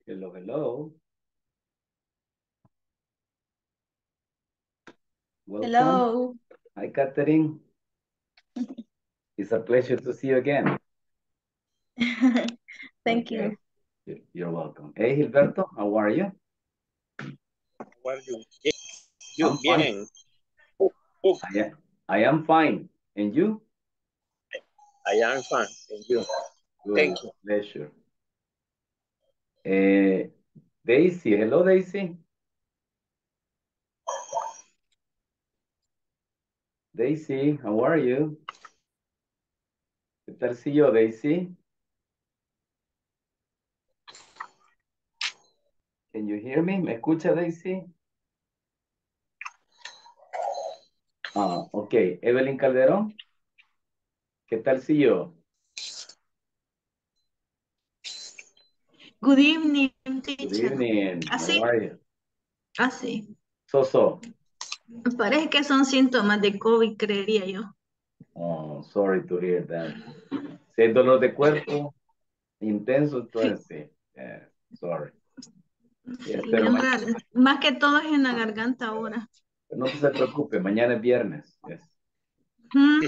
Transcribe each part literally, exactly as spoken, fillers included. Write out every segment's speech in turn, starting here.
Hello, hello. Welcome. Hello. Hi, Catherine. It's a pleasure to see you again. Thank Okay. you. You're welcome. Hey, Gilberto, how are you? How are you? You I'm fine. bien. Oh, oh, I am, I am fine. And you? I am fine. Thank you. Good. Thank you. Pleasure. Eh, Daisy. Hello, Daisy. Daisy, how are you? ¿Qué tal si yo, Daisy? Can you hear me? ¿Me escucha, Daisy? Ah, ok. Evelyn Calderón. ¿Qué tal si yo? Good evening, Good teacher. evening. How Así, are you? así. So, so. Parece que son síntomas de COVID, creería yo. Oh, sorry to hear that. Si hay dolor de cuerpo intenso, Sí, entonces sí. Eh, sorry. sí, Yes, pero bien ma- raro. Más que todo es en la garganta ahora. no se preocupe, mañana es viernes. Yes. Mm,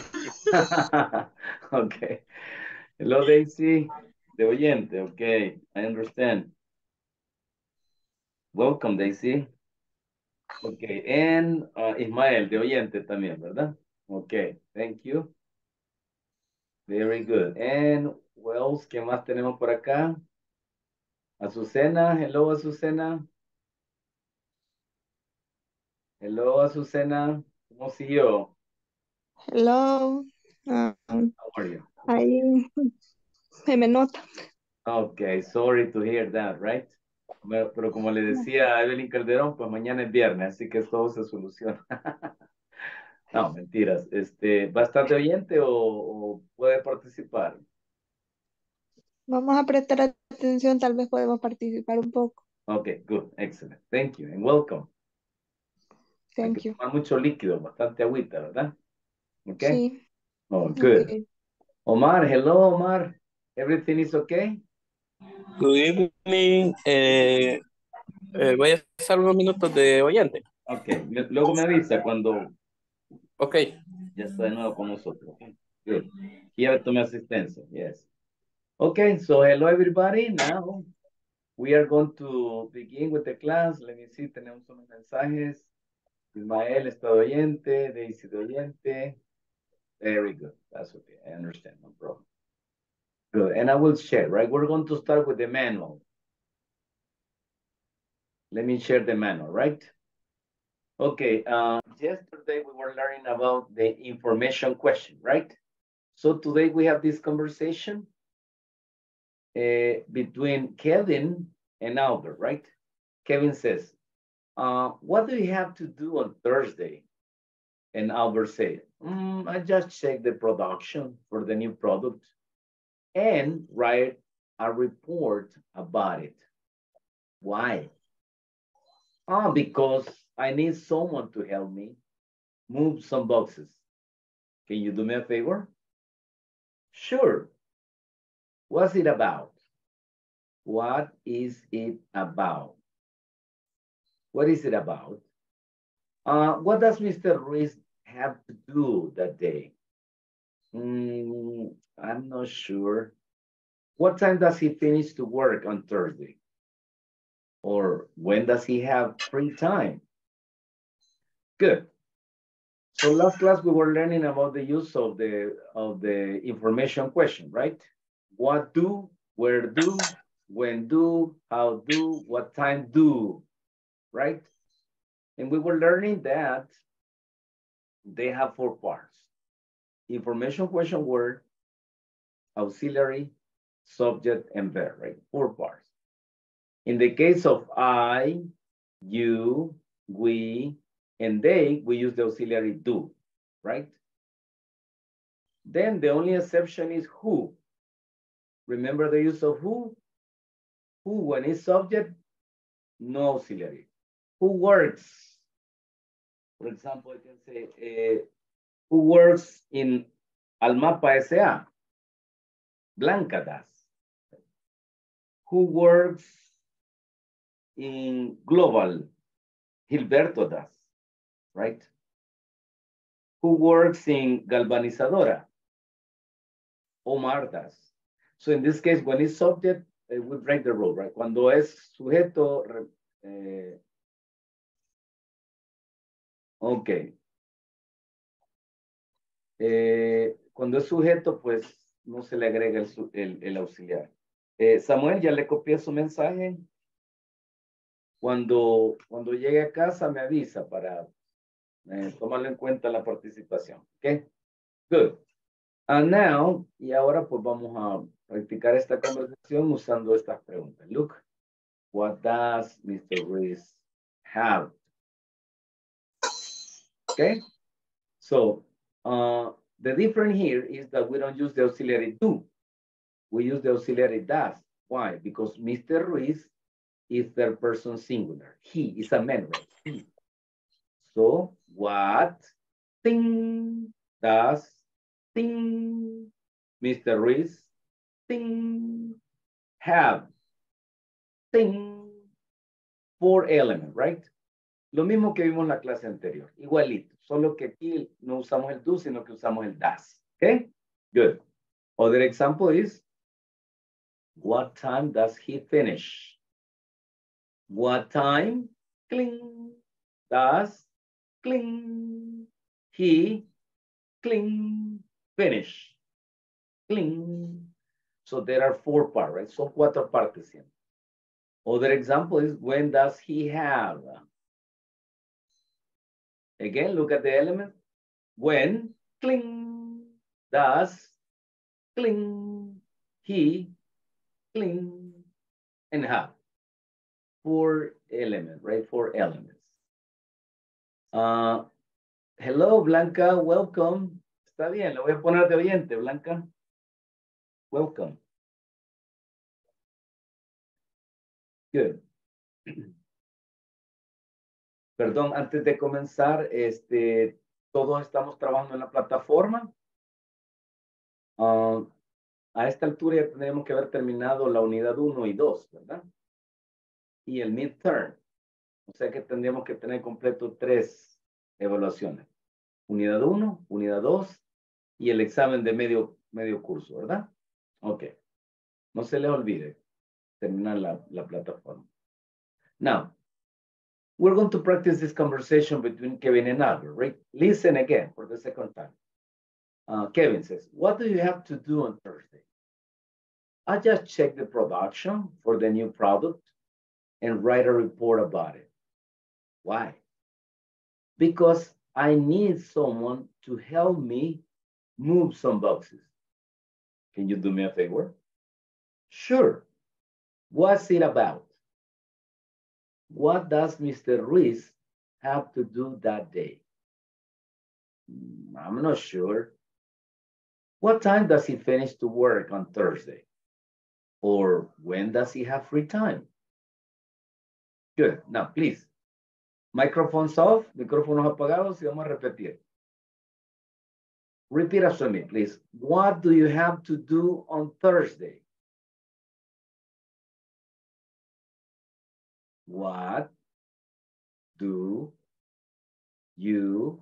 Okay. Hello, Daisy. De oyente, okay. I understand. Welcome, Daisy. Okay. And uh, Ismael, de oyente también, ¿verdad? Okay. Thank you. Very good. And what else? ¿Qué más tenemos por acá? Azucena. Hello, Azucena. Hello, Azucena. ¿Cómo siguió? Hello. Um, How are you? ahí se me nota. Okay, sorry to hear that, right? Pero, pero como le decía a Evelyn Calderón, pues mañana es viernes, así que todo se soluciona. No, mentiras. Este, ¿bastante oyente o, o puede participar? Vamos a prestar atención, tal vez podemos participar un poco. Okay, good, excellent. Thank you and welcome. Hay que Thank you. tomar mucho líquido, bastante agüita, ¿verdad? Okay? Sí. Oh, good. Okay. Omar, hello, Omar. Everything is okay? Good evening. Eh, eh, voy a hacer unos minutos de oyente. Okay, me- luego me avisa cuando Ok. ya está de nuevo con nosotros. Okay? Good. Llévate mi asistencia, yes. Okay, so hello everybody. Now we are going to begin with the class. Let me see, tenemos unos mensajes. Ismael está de oyente, Daisy de oyente. Very good. That's okay. I understand. No problem. Good. And I will share, right? We're going to start with the manual. Let me share the manual, right? Okay. Uh, yesterday we were learning about the information question, right? So today we have this conversation uh, between Kevin and Albert, right? Kevin says, uh, what do you have to do on Thursday? And Albert said, mm, I just checked the production for the new product and write a report about it. Why? Ah, because I need someone to help me move some boxes. Can you do me a favor? Sure. What's it about? What is it about? What is it about? Uh, what does Mister Ruiz have to do that day? Mm, I'm not sure. What time does he finish to work on Thursday? Or when does he have free time? Good. So last class we were learning about the use of the of the information question, right? What do, where do, when do, how do, what time do, right? And we were learning that they have four parts. Information question word, auxiliary, subject, and verb, right? Four parts. In the case of I, you, we, and they, we use the auxiliary do, right? Then the only exception is who. Remember the use of who? Who, when it's subject, no auxiliary. Who works? For example, I can say, uh, who works in Almapa S A? Blanca does. Who works in global? Gilberto does, right? Who works in galvanizadora? Omar does. So in this case, when it's subject, uh, we break the rule, right? Cuando es sujeto, eh, ok. Eh, cuando es sujeto, pues no se le agrega el, el, el auxiliar. Eh, Samuel, ya le copié su mensaje. Cuando, cuando llegue a casa me avisa para eh, tomarlo en cuenta la participación. ¿Ok? Good. And now, y ahora pues vamos a practicar esta conversación usando estas preguntas. Look, what does mister Ruiz have? Okay? So, uh, the difference here is that we don't use the auxiliary do. We use the auxiliary does. Why? Because mister Ruiz is third person singular. He is a man, right? He. So, what thing does thing mister Ruiz thing have thing four element, right? Lo mismo que vimos en la clase anterior, igualito, solo que aquí no usamos el do, sino que usamos el does. Okay, good. Other example is, what time does he finish? What time, cling, does, cling, he, cling, finish, cling. So there are four parts, right? Son cuatro partes siempre. Other example is, when does he have? Again, look at the element. When, cling, does, cling, he, cling, and have. Four elements, right? Four elements. Uh, hello, Blanca, welcome. Está bien, le voy a poner de oyente, Blanca. Welcome. Good. Perdón, antes de comenzar, este, todos estamos trabajando en la plataforma. Uh, a esta altura ya tendríamos que haber terminado la unidad uno y dos, ¿verdad? Y el midterm. O sea que tendríamos que tener completo tres evaluaciones. Unidad uno, unidad dos y el examen de medio, medio curso, ¿verdad? Ok. No se les olvide terminar la, la plataforma. Now, we're going to practice this conversation between Kevin and Albert, right? Listen again for the second time. Uh, Kevin says, what do you have to do on Thursday? I just check the production for the new product and write a report about it. Why? Because I need someone to help me move some boxes. Can you do me a favor? Sure. What's it about? What does mister Ruiz have to do that day? I'm not sure. What time does he finish to work on Thursday? Or when does he have free time? Good. Now, please, microphones off, micrófonos apagados, y vamos a repetir. Repeat after me, please. What do you have to do on Thursday? What do you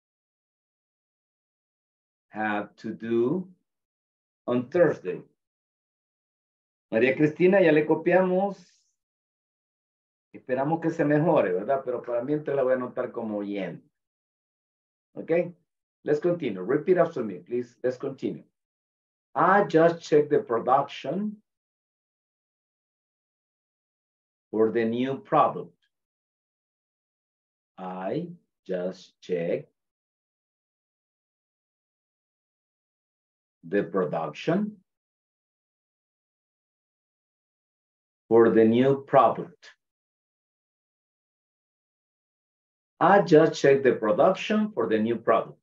have to do on Thursday? María Cristina, ya le copiamos. Esperamos que se mejore, ¿verdad? Pero para mientras la voy a anotar como oyente. Okay? Let's continue. Repeat after me, please. Let's continue. I just checked the production for the new product. I just checked the production for the new product. I just checked the production for the new product.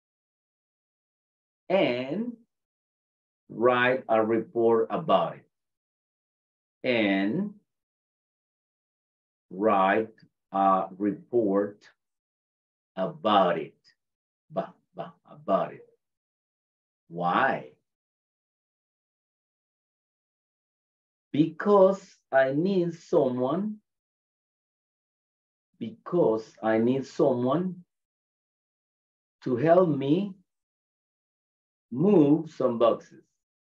And write a report about it. And write a report about it. Ba, ba, about it. Why? Because I need someone because I need someone to help me move some boxes.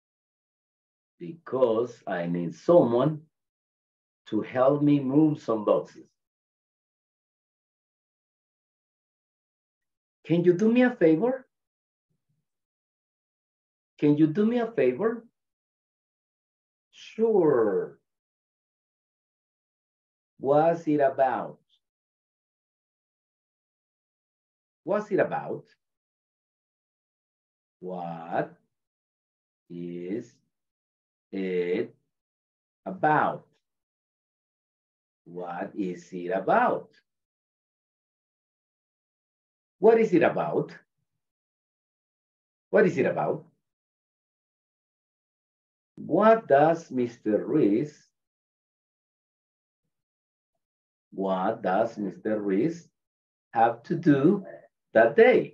Because I need someone to help me move some boxes. Can you do me a favor? Can you do me a favor? Sure. What's it about? What's it about? What is it about? What is it about? What is it about? What is it about? What does Mister Ruiz, what does Mister Ruiz have to do that day?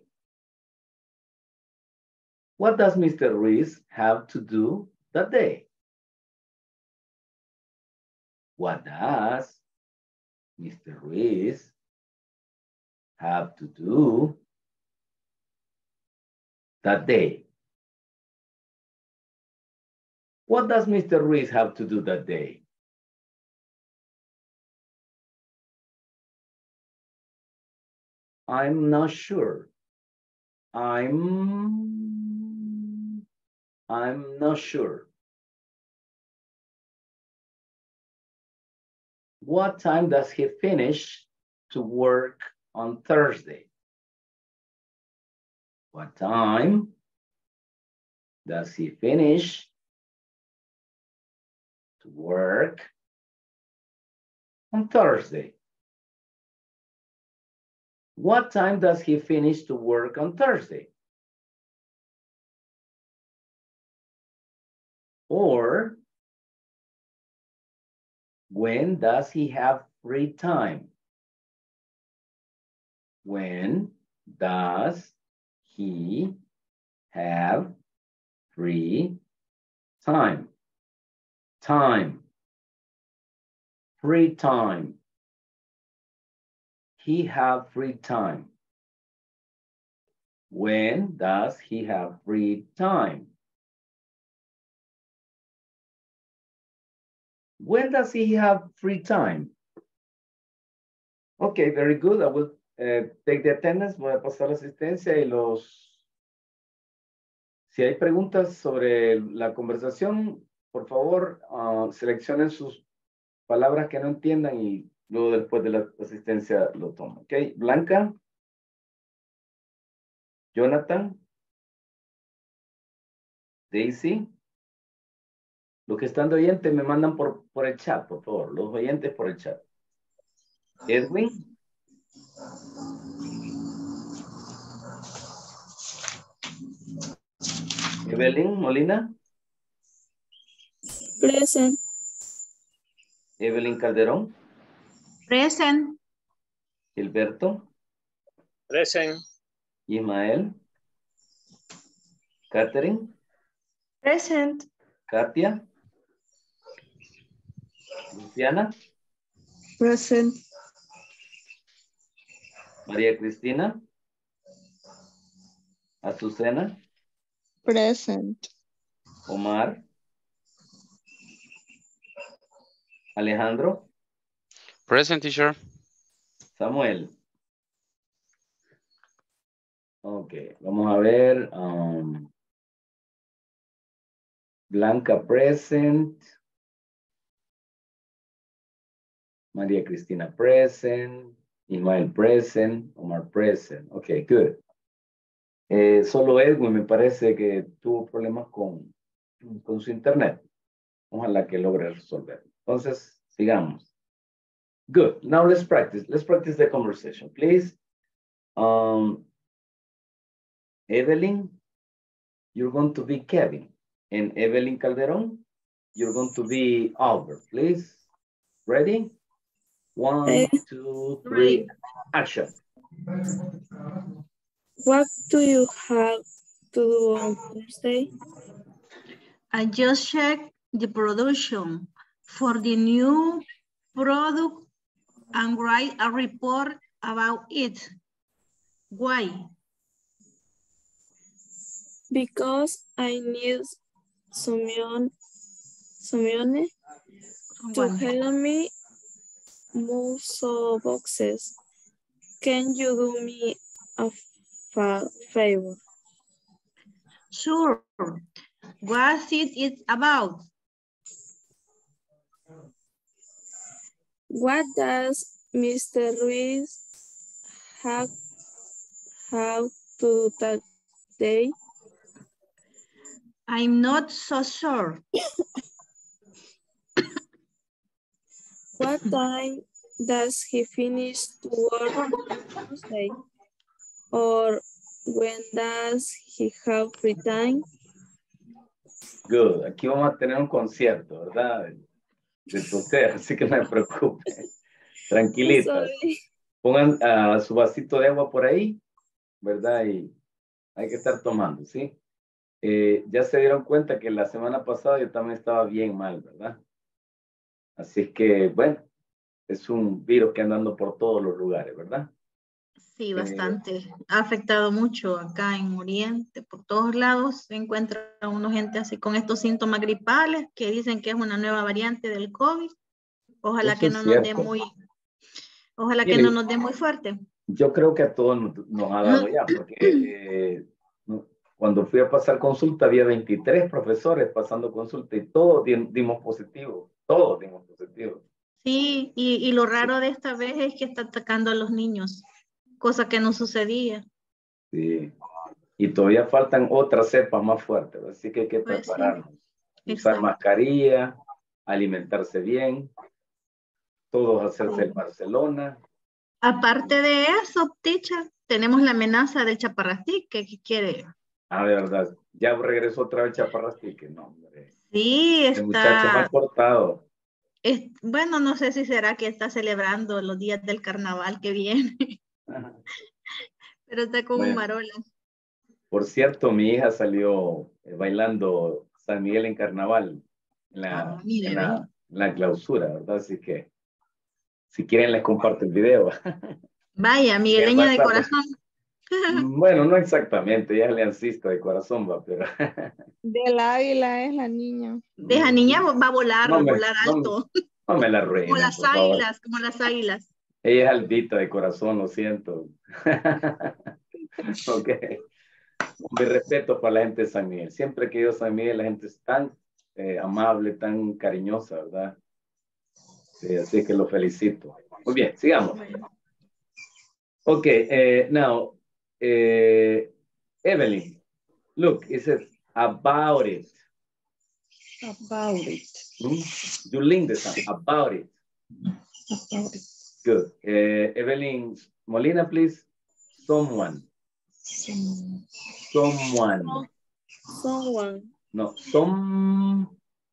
What does Mister Ruiz have to do that day? What does Mister Ruiz have to do that day? What does Mister Ruiz have to do that day? I'm not sure. I'm, I'm not sure. What time does he finish to work on Thursday? What time does he finish to work on Thursday? What time does he finish to work on Thursday? Or when does he have free time? When does he have free time? Time. Free time. He have free time. When does he have free time? When does he have free time? Okay, very good. I will uh, take the attendance. Voy a pasar la asistencia y los... Si hay preguntas sobre la conversación, por favor, uh, seleccionen sus palabras que no entiendan y luego después de la asistencia lo tomo. Ok, Blanca. Jonathan. Daisy. Los que están de oyentes me mandan por, por el chat, por favor. Los oyentes por el chat. Edwin. Evelyn Molina. Present. Evelyn Calderón. Present. Gilberto. Present. Ismael. Catherine. Present. Katia. Luciana. Present. María Cristina. Azucena. Present. Omar. Alejandro. Present, teacher. Samuel. Ok, vamos a ver. Um, Blanca present. María Cristina present. Ismael present. Omar present. Ok, good. Eh, solo Edwin me parece que tuvo problemas con, con su internet. Ojalá que logre resolver. Entonces, sigamos. Good. Now let's practice. Let's practice the conversation, please. Um, Evelyn, you're going to be Kevin. And Evelyn Calderon, you're going to be Albert, please. Ready? One, Okay. two, three, action. What do you have to do on Thursday? I just checked the production for the new product and write a report about it. Why? Because I need someone, someone to Someone. help me move some boxes. Can you do me a fa favor? Sure. What it is about? What does Mister Ruiz have, have to do today? I'm not so sure. What time does he finish work on Tuesday? Or when does he have free time? Good. Aquí vamos a tener un concierto, ¿verdad? De toser, así que no me preocupe. Tranquilitas. Sorry. Pongan uh, su vasito de agua por ahí, ¿verdad? Y hay que estar tomando, ¿sí? Eh, ya se dieron cuenta que la semana pasada yo también estaba bien mal, ¿verdad? Así es que, bueno, es un virus que anda andando por todos los lugares, ¿verdad? Sí, bastante. Ha afectado mucho acá en Oriente. Por todos lados se encuentra uno gente así con estos síntomas gripales que dicen que es una nueva variante del COVID. Ojalá Eso que es no nos dé cierto. muy, ojalá que Mire, no nos dé muy fuerte. yo creo que a todos nos, nos ha dado ya, porque eh, no, cuando fui a pasar consulta había veintitrés profesores pasando consulta y todos di- dimos positivo, todos dimos positivo. Sí, y, y lo raro de esta vez es que está atacando a los niños, cosa que no sucedía. Sí. Y todavía faltan otras cepas más fuertes, así que hay que Pues sí, prepararnos. Usar exacto. mascarilla, alimentarse bien, todos hacerse el Sí. Barcelona. Aparte de eso, teacher, tenemos la amenaza del chaparrastique que quiere. Ah, de verdad, ya regresó otra vez Chaparrastique, no, hombre. Sí, El muchacho está, mal portado. es, bueno, no sé si será que está celebrando los días del carnaval que viene, pero está con un Bueno, marola. por cierto, mi hija salió eh, bailando San Miguel en carnaval, en la, Ah, mire, en ve. la, en la clausura, ¿verdad? Así que, si quieren, les comparto el video. Vaya, En el migueleña de WhatsApp. corazón. Bueno, no exactamente, ella es aliancista de corazón, va, pero Del Ávila es la niña. De esa niña va a volar, no me, volar no, me- alto, no me la como arruinen, las por favor. águilas, como las águilas. Ella es albita de corazón, lo siento. Ok. Mi respeto para la gente de San Miguel. Siempre que he ido a San Miguel, la gente es tan eh, amable, tan cariñosa, ¿verdad? Sí, así que lo felicito. Muy bien, sigamos. Ok, uh, now, uh, Evelyn, look, it says about it. About it. Hmm? You link the sound, about it. About it. Good. Uh, Evelyn Molina, please. Someone. Some- Someone. Someone, No, some.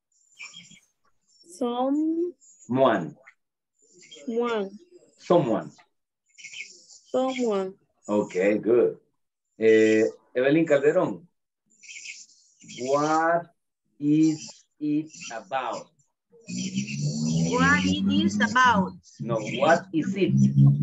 someone, One. Someone. someone. Okay, good. Uh, Evelyn Calderon. What is it about? What it is about? No, what is it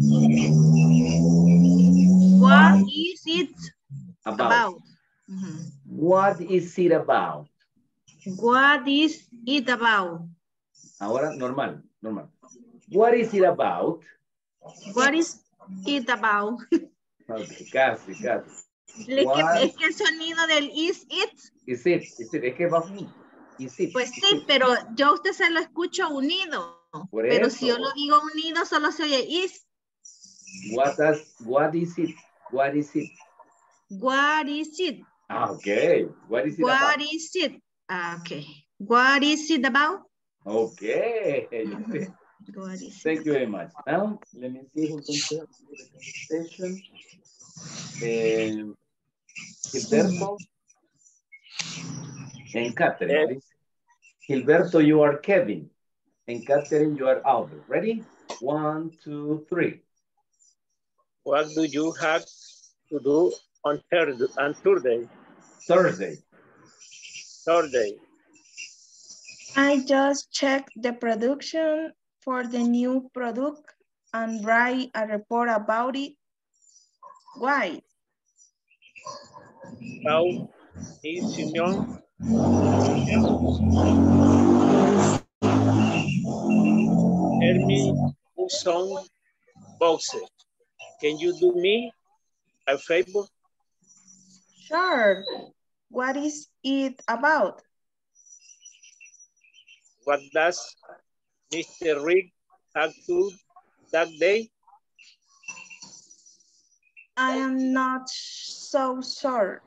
What is it about? about? Mhm. What is it about? What is it about? Ahora, normal, normal. What is it about? What is it about? Okay, casi, casi. Es que, What es que el sonido del is it, is it? Is it? Es que va junto. Is it? pues Is sí, it? pero yo a usted se lo escucho unido. Por Pero si yo eso. lo digo unido, solo se oye is. What, does, what is it? What is it? What is it? Ah, okay. What is it What about? is it? Ah, okay. What is it about? Okay. Mhm. What is it Thank you about? very much. Now, let me see who's going to have the conversation. Um, Gilberto and Catherine, please. Gilberto, you are Kevin. And Catherine, you are Albert. Ready? One, two, three. What do you have to do on Thursday? On Thursday? Thursday. Thursday. I just checked the production for the new product and write a report about it. Why? How is Union? Help me do some boxes. Can you do me a favor? Sure. What is it about? What does Mister Rick have to that day? I am not so sure.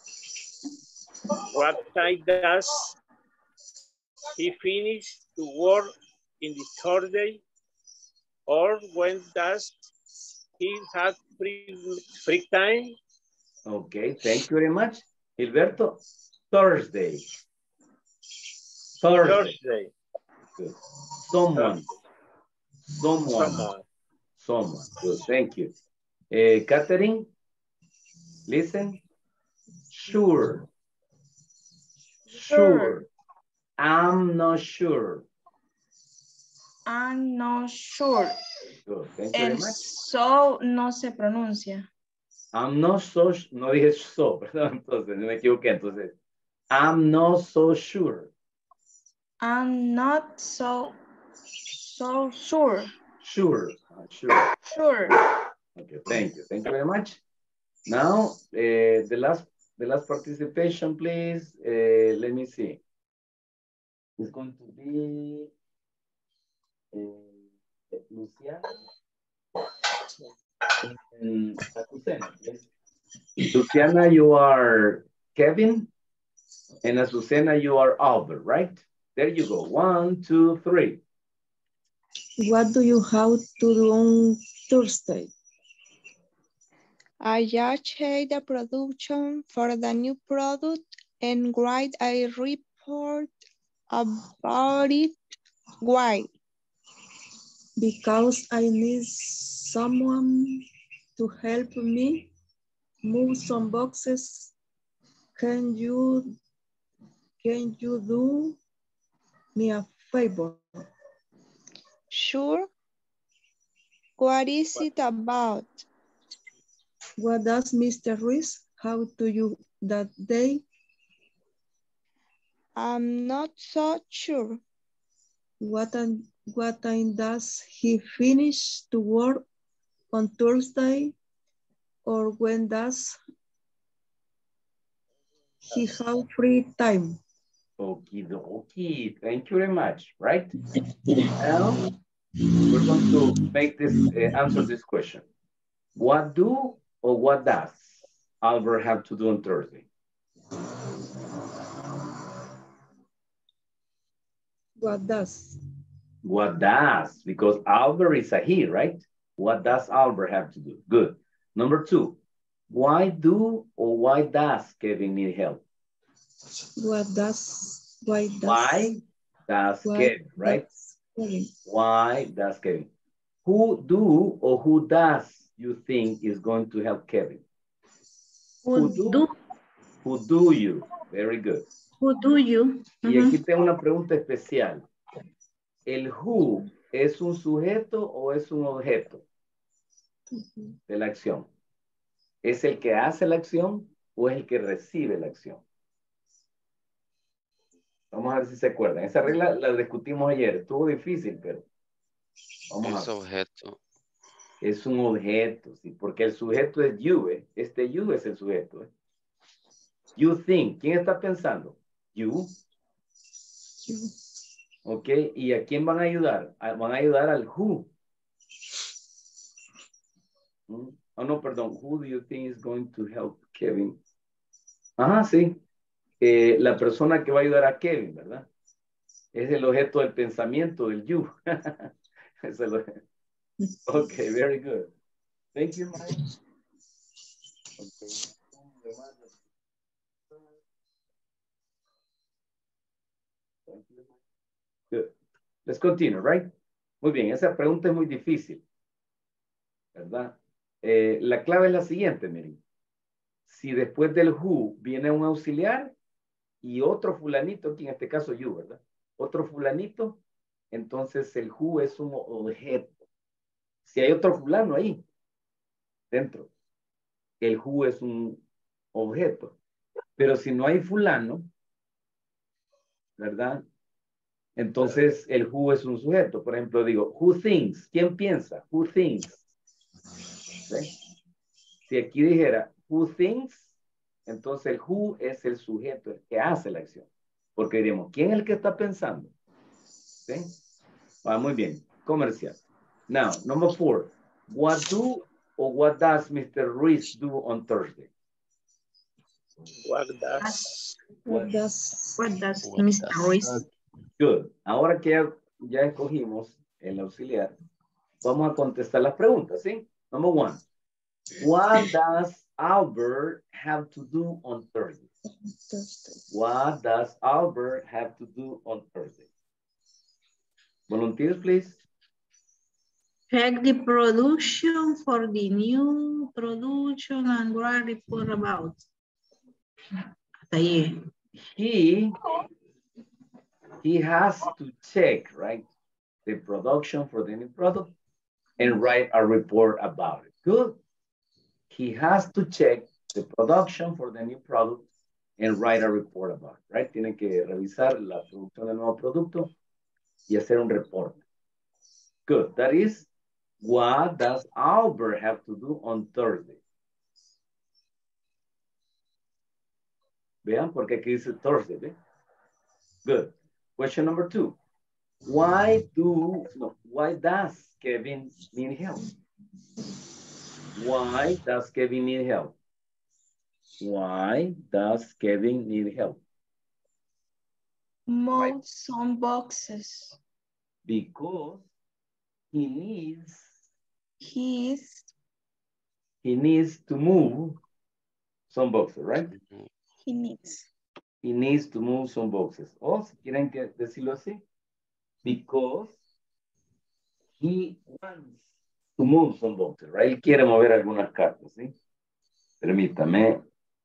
What time does he finish to work in the Thursday? Or when does he have free, free time? Okay, thank you very much. Gilberto, Thursday. Thursday. Thursday. Good. Someone. Someone. Someone. Someone. Good, thank you. Uh, Catherine, listen. Sure. Sure. I'm not sure. I'm not sure. Good, thank you very El much. so no se pronuncia. I'm not so, no dije so, perdón, entonces me equivoqué, entonces. I'm not so sure. I'm not so, so sure. Sure, uh, sure. Sure. Okay, thank you, thank you very much. Now, uh, the last, the last participation, please. Uh, let me see. It's going to be uh, Luciana and Azucena, please. Luciana, you are Kevin, and Azucena, you are Albert, right? There you go. One, two, three. What do you have to do on Thursday? I check the production for the new product and write a report about it. Why? Because I need someone to help me move some boxes. Can you, can you do me a favor? Sure. What is it about? What does Mister Ruiz have to you that day? I'm not so sure. What time, what time does he finish to work on Thursday? Or when does he have free time? Okie dokie. Thank you very much, right? Now, we're going to make this, uh, answer this question. What do or what does Albert have to do on Thursday? What does? What does? Because Albert is a he, right? What does Albert have to do? Good. Number two, why do or why does Kevin need help? What does? Why does? Why does why Kevin, right? does Kevin? Why does Kevin? Who do or who does you think is going to help Kevin? Who do, Who do you? Very good. who do you? Y aquí tengo una pregunta especial. ¿El who es un sujeto o es un objeto de la acción? ¿Es el que hace la acción o es el que recibe la acción? Vamos a ver si se acuerdan. Esa regla la discutimos ayer. Estuvo difícil, pero vamos Es a ver. objeto. Es un objeto, ¿sí? Porque el sujeto es you, ¿eh? Este you es el sujeto, ¿eh? You think. ¿Quién está pensando? You. Ok, ¿y a quién van a ayudar? A- van a ayudar al who. ¿Mm? Oh, no, perdón. Who do you think is going to help Kevin? Ajá, sí. Eh, la persona que va a ayudar a Kevin, ¿verdad? Es el objeto del pensamiento, del you. Es el objeto. Ok, very good. Thank you, Mike. Okay. Good. Let's continue, right? Muy bien, esa pregunta es muy difícil, ¿verdad? Eh, la clave es la siguiente, miren. Si después del who viene un auxiliar y otro fulanito, aquí en este caso you, ¿verdad? Otro fulanito, entonces el who es un objeto. Si hay otro fulano ahí, dentro, el who es un objeto. Pero si no hay fulano, ¿verdad? Entonces el who es un sujeto. Por ejemplo, digo, who thinks? ¿Quién piensa? Who thinks? ¿Sí? Si aquí dijera, who thinks? Entonces el who es el sujeto, el que hace la acción. Porque diríamos, ¿quién es el que está pensando? ¿Sí? Ah, muy bien. Comercial. Now, number four. What do or what does mister Ruiz do on Thursday? What does? What does What does What mister does- Ruiz? Good. Ahora que ya, ya escogimos el auxiliar, vamos a contestar las preguntas, ¿sí? Number one. What does Albert have to do on Thursday? Thursday? What does Albert have to do on Thursday? Volunteers, please. Check the production for the new production and write report about. Hasta ahí. He, he has to check, right, the production for the new product and write a report about it. Good. He has to check the production for the new product and write a report about it, right? Tiene que revisar la producción del nuevo producto y hacer un reporte. Good. That is, what does Albert have to do on Thursday? Vean, porque aquí dice Thursday, ¿ve? Good. Question number two. Why do, no, why does Kevin need help? Why does Kevin need help? Why does Kevin need help? Move some boxes. Because he needs, He is he needs to move some boxes, right? he needs. He needs to move some boxes. O si quieren que decirlo así, because he wants to move some boxes, right? Él quiere mover algunas cartas, ¿sí? Permítame.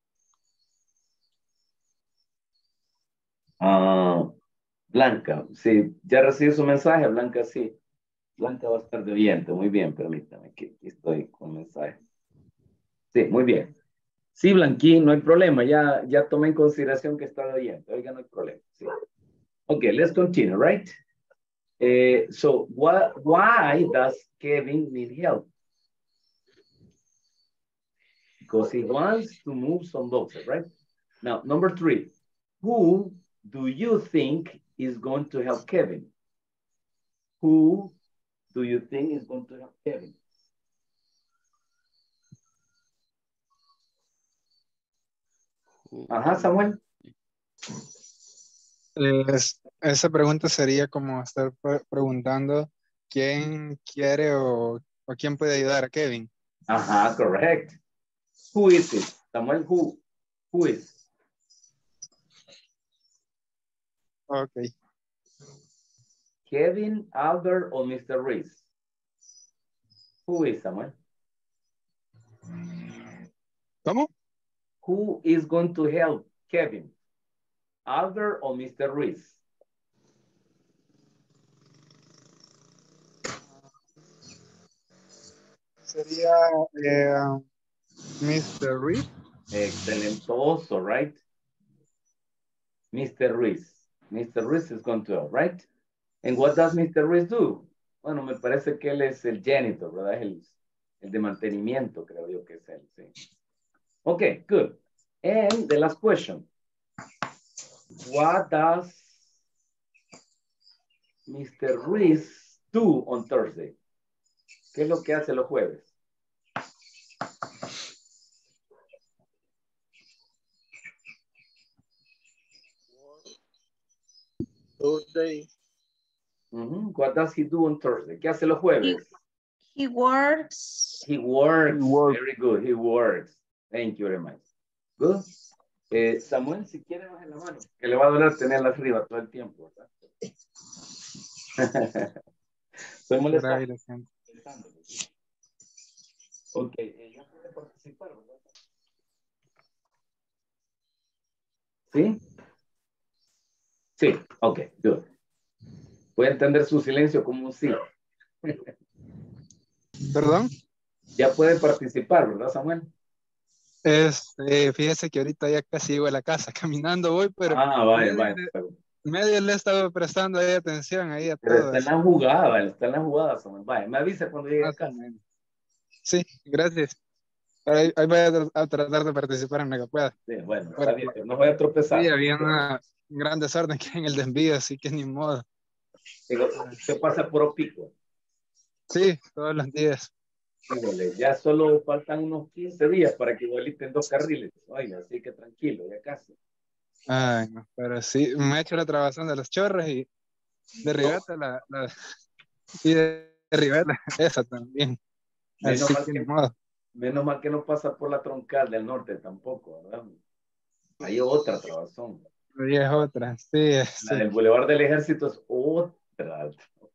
Ah, Blanca, sí, ya recibí su mensaje, Blanca, sí. Blanca va a estar de oyente, muy bien, permítame que aquí estoy con el mensaje. Sí, muy bien. Sí, Blanquín, no hay problema, ya, ya tomé en consideración que está de oyente, oiga, no hay problema. Sí. Okay, let's continue, right? Uh, so, what, why does Kevin need help? Because he wants to move some boxes, right? Now, number three, who do you think is going to help Kevin? Who do you think is going to help Kevin? Ajá, Samuel. Es- esa pregunta sería como estar pre- preguntando quién quiere o, o quién puede ayudar a Kevin. Ajá, correct. Who is it? Samuel, who? Who is? Ok. Kevin, Albert, or mister Reese? Who is, Samuel? ¿Cómo? Who is going to help Kevin? Albert or mister Reese? Sería eh, mister Reed. Excelentoso, right? mister Reese. mister Reese is going to help, right? And what does mister Reese do? Bueno, me parece que él es el janitor, ¿verdad? Es el, el de mantenimiento, creo yo que es él, sí. Okay, good. And the last question. What does mister Reese do on Thursday? ¿Qué es lo que hace los jueves? Thursday. Mm-hmm. What does he do on Thursday? ¿Qué hace los jueves? He works. He works. He works. Very good. He works. Thank you very much. Good. Eh, Samuel, si quiere, baje la mano, que le va a doler tenerla arriba todo el tiempo, ¿verdad? Estoy molestando. Aire, siempre. Ok, eh, ya puede participar, ¿verdad? ¿Sí? Sí, ok, good. Voy a entender su silencio como un sí. Perdón. Ya puede participar, ¿verdad, Samuel? Este, fíjese que ahorita ya casi llego a la casa, caminando voy, pero Ah, vaya, medio, vaya. le- Pero, medio le he estado prestando ahí atención ahí a pero todo está en eso. la jugada, está en la jugada, Samuel. Vaya, me avisa cuando llegue a Más o casa. menos. Sí, gracias. Ahí, ahí voy a, tra- a tratar de participar en lo que pueda. Sí, bueno, está Porque bien, pero no voy a tropezar. sí, había una gran desorden que en el desvío, así que ni modo. Digo, se pasa por pico. Sí, todos los días. Híjole, ya solo faltan unos quince días para que igualiten dos carriles. Oiga, así que tranquilo, ya casi. Ay, no, pero sí, me he hecho la trabazón de los chorros y de No, Riveta la, la- y de, de Riveta esa también. menos Así mal que ni que, modo. menos mal que no pasa por la troncal del norte tampoco, ¿verdad? Hay otra trabazón. Y es otra, sí, La sí. del Boulevard del Ejército es otra.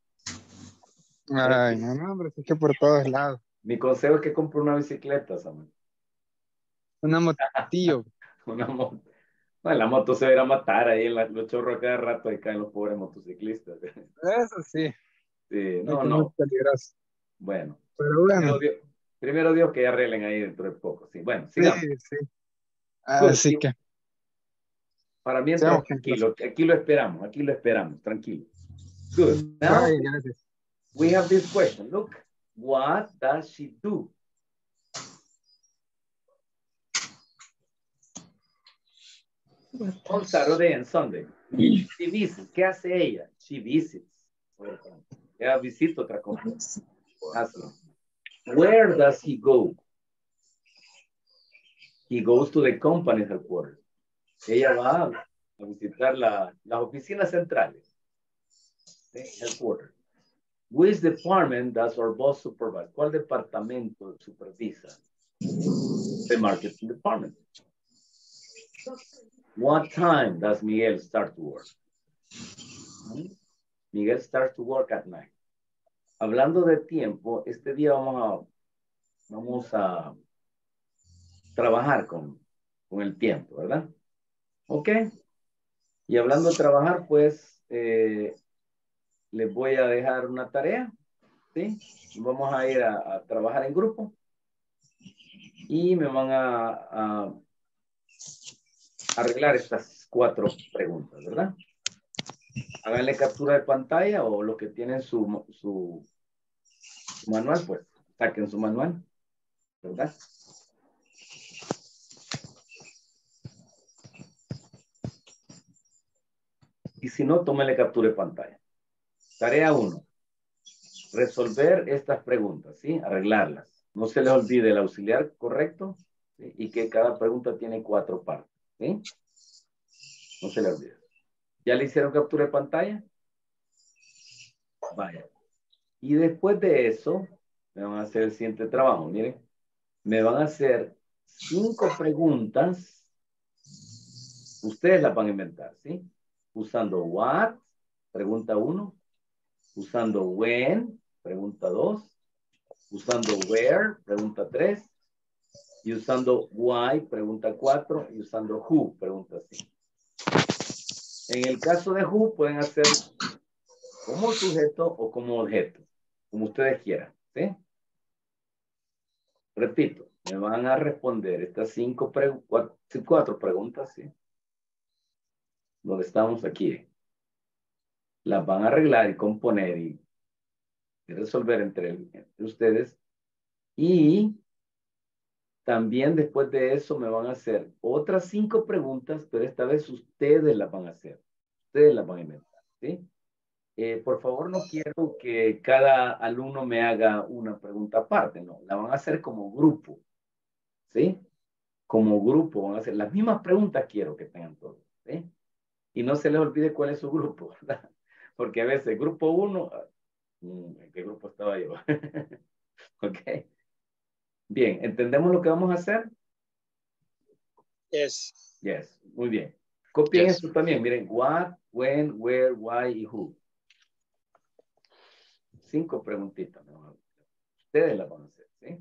Ay, no, no, hombre, es que por todos lados. Mi consejo es que compre una bicicleta, Samuel. Una motillo. Una moto. Bueno, la moto se va a ir a matar ahí en la, los chorros a cada rato y caen los pobres motociclistas. Eso sí, Sí, es no, que es muy no. peligroso. Bueno, Pero bueno, primero Dios, primero Dios que ya arreglen ahí dentro de poco. Sí, bueno, sí, sigamos. sí. Good. Así Y que, para mientras, seamos que tranquilo, aquí lo esperamos, aquí lo esperamos, tranquilo. Good. Now Ay, gracias. we have this question. Look, what does she do? On Saturday and Sunday. She visits. ¿Qué hace ella? She visits. Ella visita otra cosa. Así. Where does he go? He goes to the company headquarters. Ella va a visitar la, las oficinas centrales. ¿Sí? Headquarters. Which department does our boss supervise? ¿Cuál departamento supervisa? The marketing department. What time does Miguel start to work? Miguel starts to work at night. Hablando de tiempo, este día vamos a, vamos a trabajar con, con el tiempo, ¿verdad? Ok. Y hablando de trabajar, pues eh, les voy a dejar una tarea, ¿sí? Vamos a ir a, a trabajar en grupo y me van a, a arreglar estas cuatro preguntas, ¿verdad? Háganle captura de pantalla o los que tienen su, su, su manual, pues saquen su manual, ¿verdad? Y si no, tómenle captura de pantalla. Tarea uno. Resolver estas preguntas, ¿sí? Arreglarlas. No se les olvide el auxiliar correcto, ¿sí? Y que cada pregunta tiene cuatro partes, ¿sí? No se les olvide. ¿Ya le hicieron captura de pantalla? Vaya. Y después de eso, me van a hacer el siguiente trabajo. Miren, me van a hacer cinco preguntas. Ustedes las van a inventar, ¿sí? Usando what, pregunta uno. Usando when, pregunta dos. Usando where, pregunta tres. Y usando why, pregunta cuatro. Y usando who, pregunta cinco. En el caso de who, pueden hacer como sujeto o como objeto, como ustedes quieran, ¿sí? Repito, me van a responder estas cinco, pre cuatro, cuatro preguntas, ¿sí? Donde estamos aquí. Las van a arreglar y componer y, y resolver entre, entre ustedes. Y también después de eso me van a hacer otras cinco preguntas, pero esta vez ustedes las van a hacer. Ustedes las van a inventar, ¿sí? Eh, por favor, no quiero que cada alumno me haga una pregunta aparte, no. La van a hacer como grupo, ¿sí? Como grupo van a hacer las mismas preguntas, quiero que tengan todos, ¿sí? Y no se les olvide cuál es su grupo, ¿verdad? Porque a veces grupo uno, ¿en qué grupo estaba yo? Ok. Bien, ¿entendemos lo que vamos a hacer? Yes. Yes, muy bien. Copien Yes. esto también, miren, what, when, where, why y who. Cinco preguntitas, ¿no? Ustedes las van a hacer, ¿sí?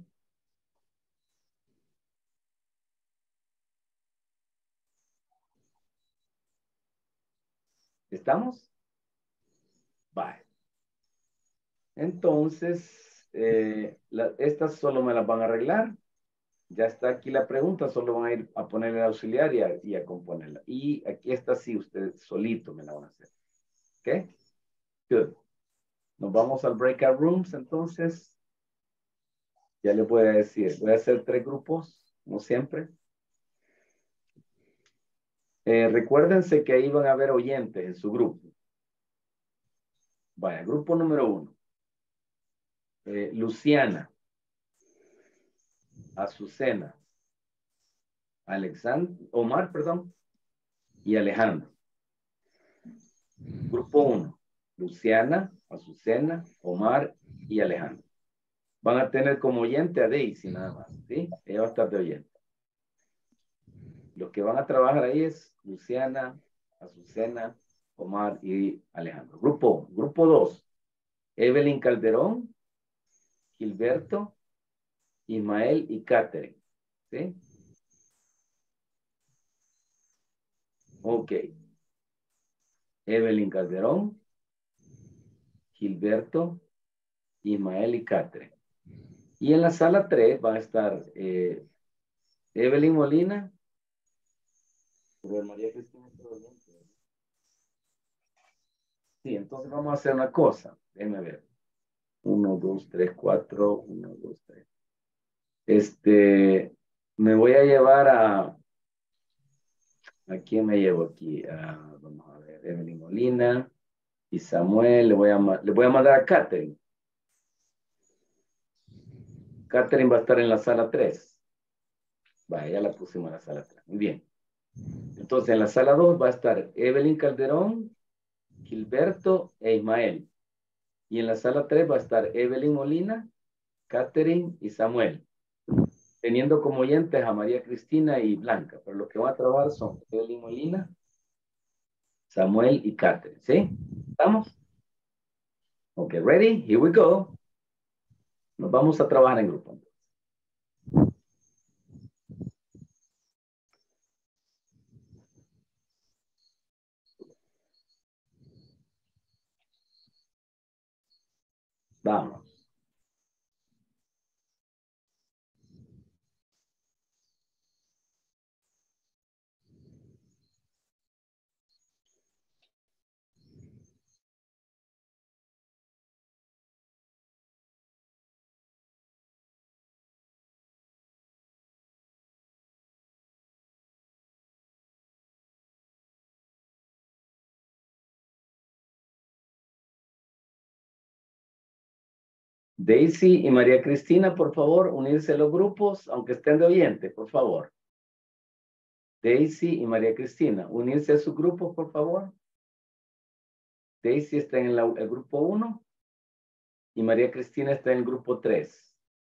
¿Estamos? Vale. Entonces, eh, la- estas solo me las van a arreglar. Ya está aquí la pregunta, solo van a ir a ponerle el auxiliar y a, y a componerla. Y aquí está sí, ustedes solito me la van a hacer. ¿Ok? Good. Nos vamos al breakout rooms entonces. Ya les voy a decir, voy a hacer tres grupos, como siempre. Eh, recuérdense que ahí van a haber oyentes en su grupo. Vaya, grupo número uno. Eh, Luciana. Azucena. Alexander, Omar, perdón. Y Alejandro. Grupo uno. Luciana, Azucena, Omar y Alejandro. Van a tener como oyente a Daisy nada más, ¿sí? Ella va a estar de oyente. Los que van a trabajar ahí es Luciana, Azucena, Omar y Alejandro. Grupo, grupo dos. Evelyn Calderón, Gilberto, Ismael y Catherine. ¿Sí? Ok. Evelyn Calderón, Gilberto, Ismael y Catherine. Y en la sala tres va a estar eh, Evelyn Molina. Pero María Cristina está oyente. Sí, entonces vamos a hacer una cosa. Déjenme ver. Uno, dos, tres, cuatro. Uno, dos, tres. Este, me voy a llevar a, ¿a quién me llevo aquí? A, vamos a ver, Evelyn Molina y Samuel. Le voy a, le voy a mandar a Catherine. Catherine va a estar en la sala tres. Vaya, ya la pusimos en la sala tres. Muy bien. Entonces, en la sala dos va a estar Evelyn Calderón, Gilberto e Ismael. Y en la sala tres va a estar Evelyn Molina, Catherine y Samuel. Teniendo como oyentes a María Cristina y Blanca. Pero los que van a trabajar son Evelyn Molina, Samuel y Catherine. ¿Sí? ¿Estamos? Ok, ready? Here we go. Nos vamos a trabajar en grupo. Vamos. Daisy y María Cristina, por favor, unirse a los grupos, aunque estén de oyente, por favor. Daisy y María Cristina, unirse a sus grupos, por favor. Daisy está en la, el grupo uno y María Cristina está en el grupo tres.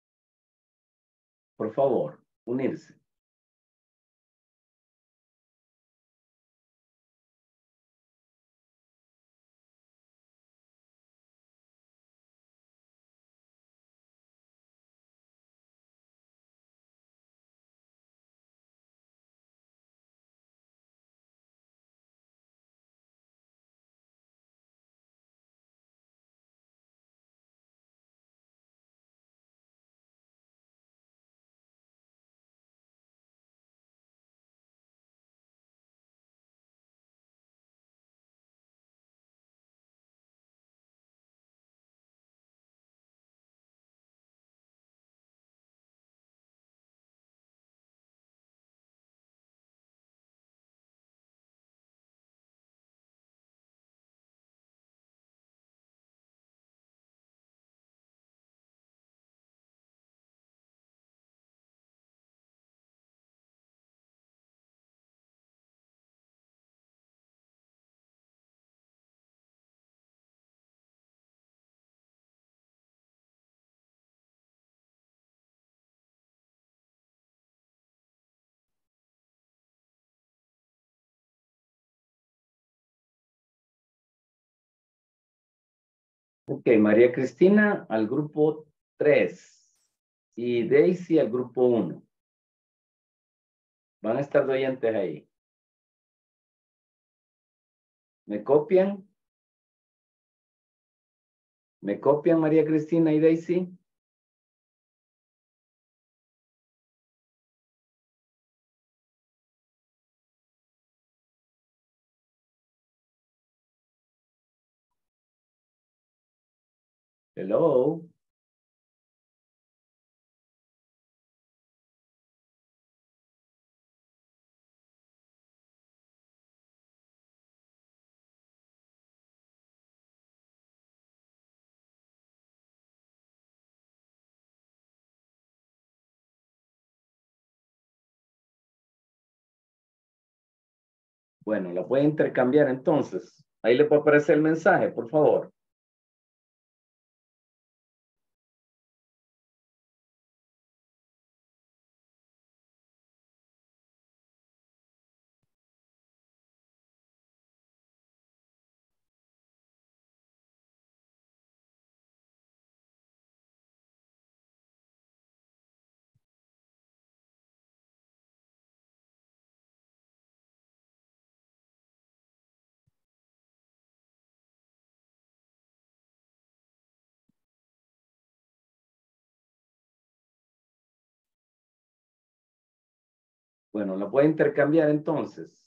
Por favor, unirse. Ok, María Cristina al grupo tres y Daisy al grupo uno. Van a estar de oyentes ahí. ¿Me copian? ¿Me copian María Cristina y Daisy? Hello. Bueno, la puede intercambiar entonces. Ahí le puede aparecer el mensaje, por favor. Bueno, la puede intercambiar entonces.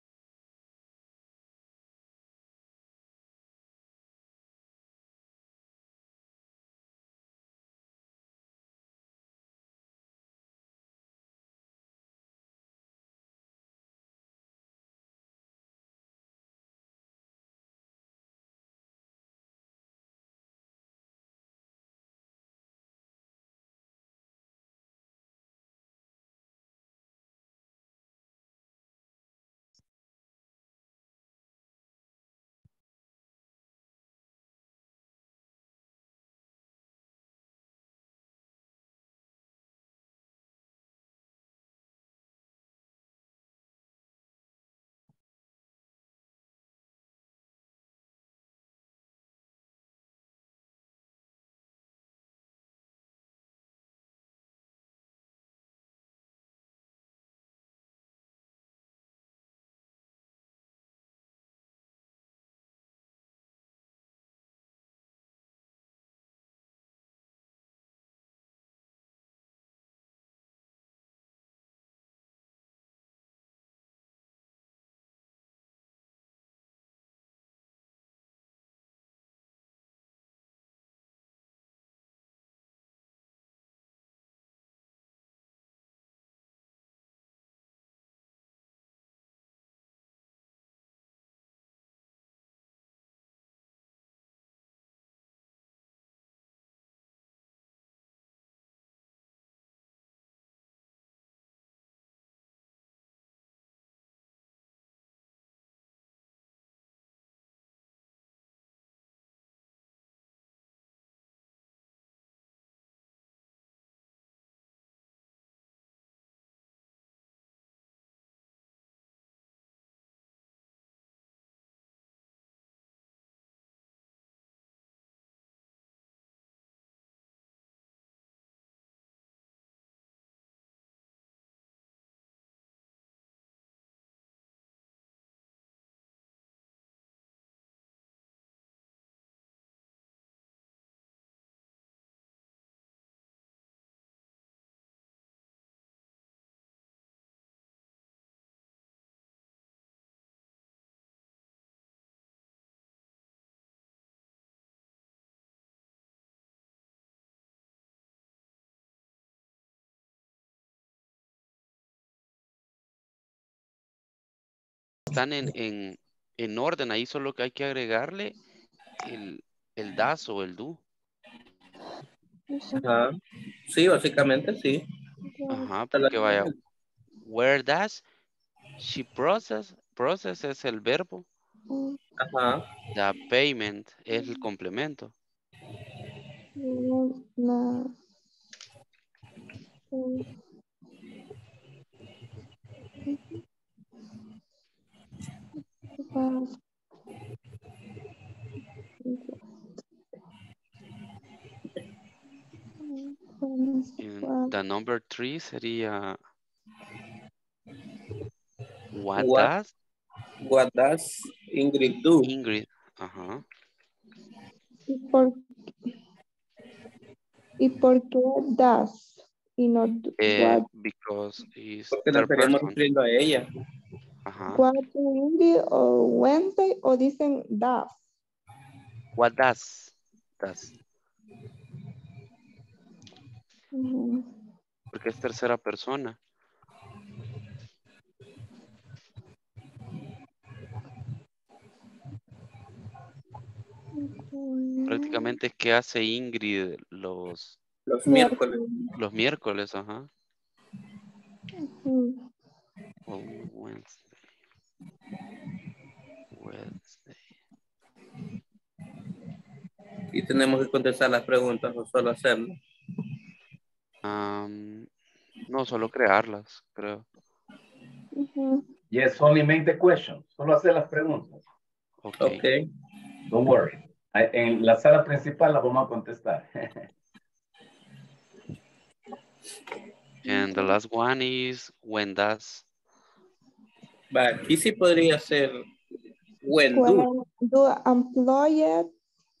Están en, en, en orden, ahí solo que hay que agregarle el, el das o el do. Ajá. Sí, básicamente sí. Ajá, porque vaya, where does she process, process es el verbo, Ajá. the payment es el complemento. And the number three sería what, What, does what does Ingrid do? Ingrid, ajá. ¿Y por, ¿Y por qué das? Y no Eh, what, because is Porque nos third estaríamos person. refiriendo a ella. Ajá. what Ingrid o Wednesday o dicen das. What does, does. Ujú. Porque es tercera persona. Prácticamente es que hace Ingrid los, Los miércoles. los miércoles, ajá. Ujú. O Wednesday. Wednesday. Y tenemos que contestar las preguntas o solo hacerlo. Am, no, solo crearlas, creo. Ujú. Yes, only make the question. Solo hacer las preguntas. Ok. Ok. Don't worry. Ah, en la sala principal la vamos a contestar. And the last one is when does. Va, aquí sí podría ser when do. When do employed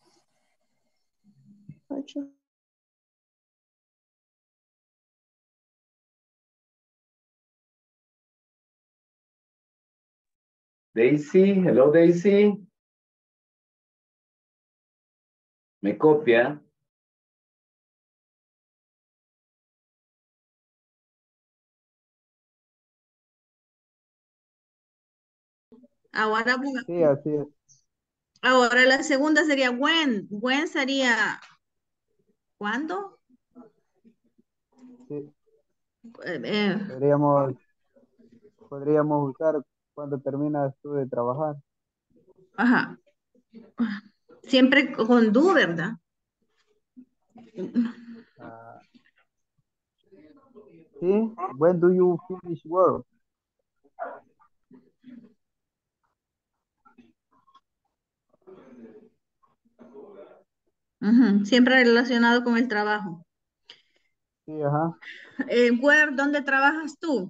Daisy, hello Daisy. Me copia. Ahora, Sí, así es. ahora la segunda sería when. When sería ¿cuándo? Sí. Eh, eh, Podríamos, podríamos usar cuando terminas tú de trabajar. ajá. Siempre con do, ¿verdad? Ah, sí. When do you finish work? Ujú, siempre relacionado con el trabajo. Sí, ajá. Eh, where, ¿dónde trabajas tú?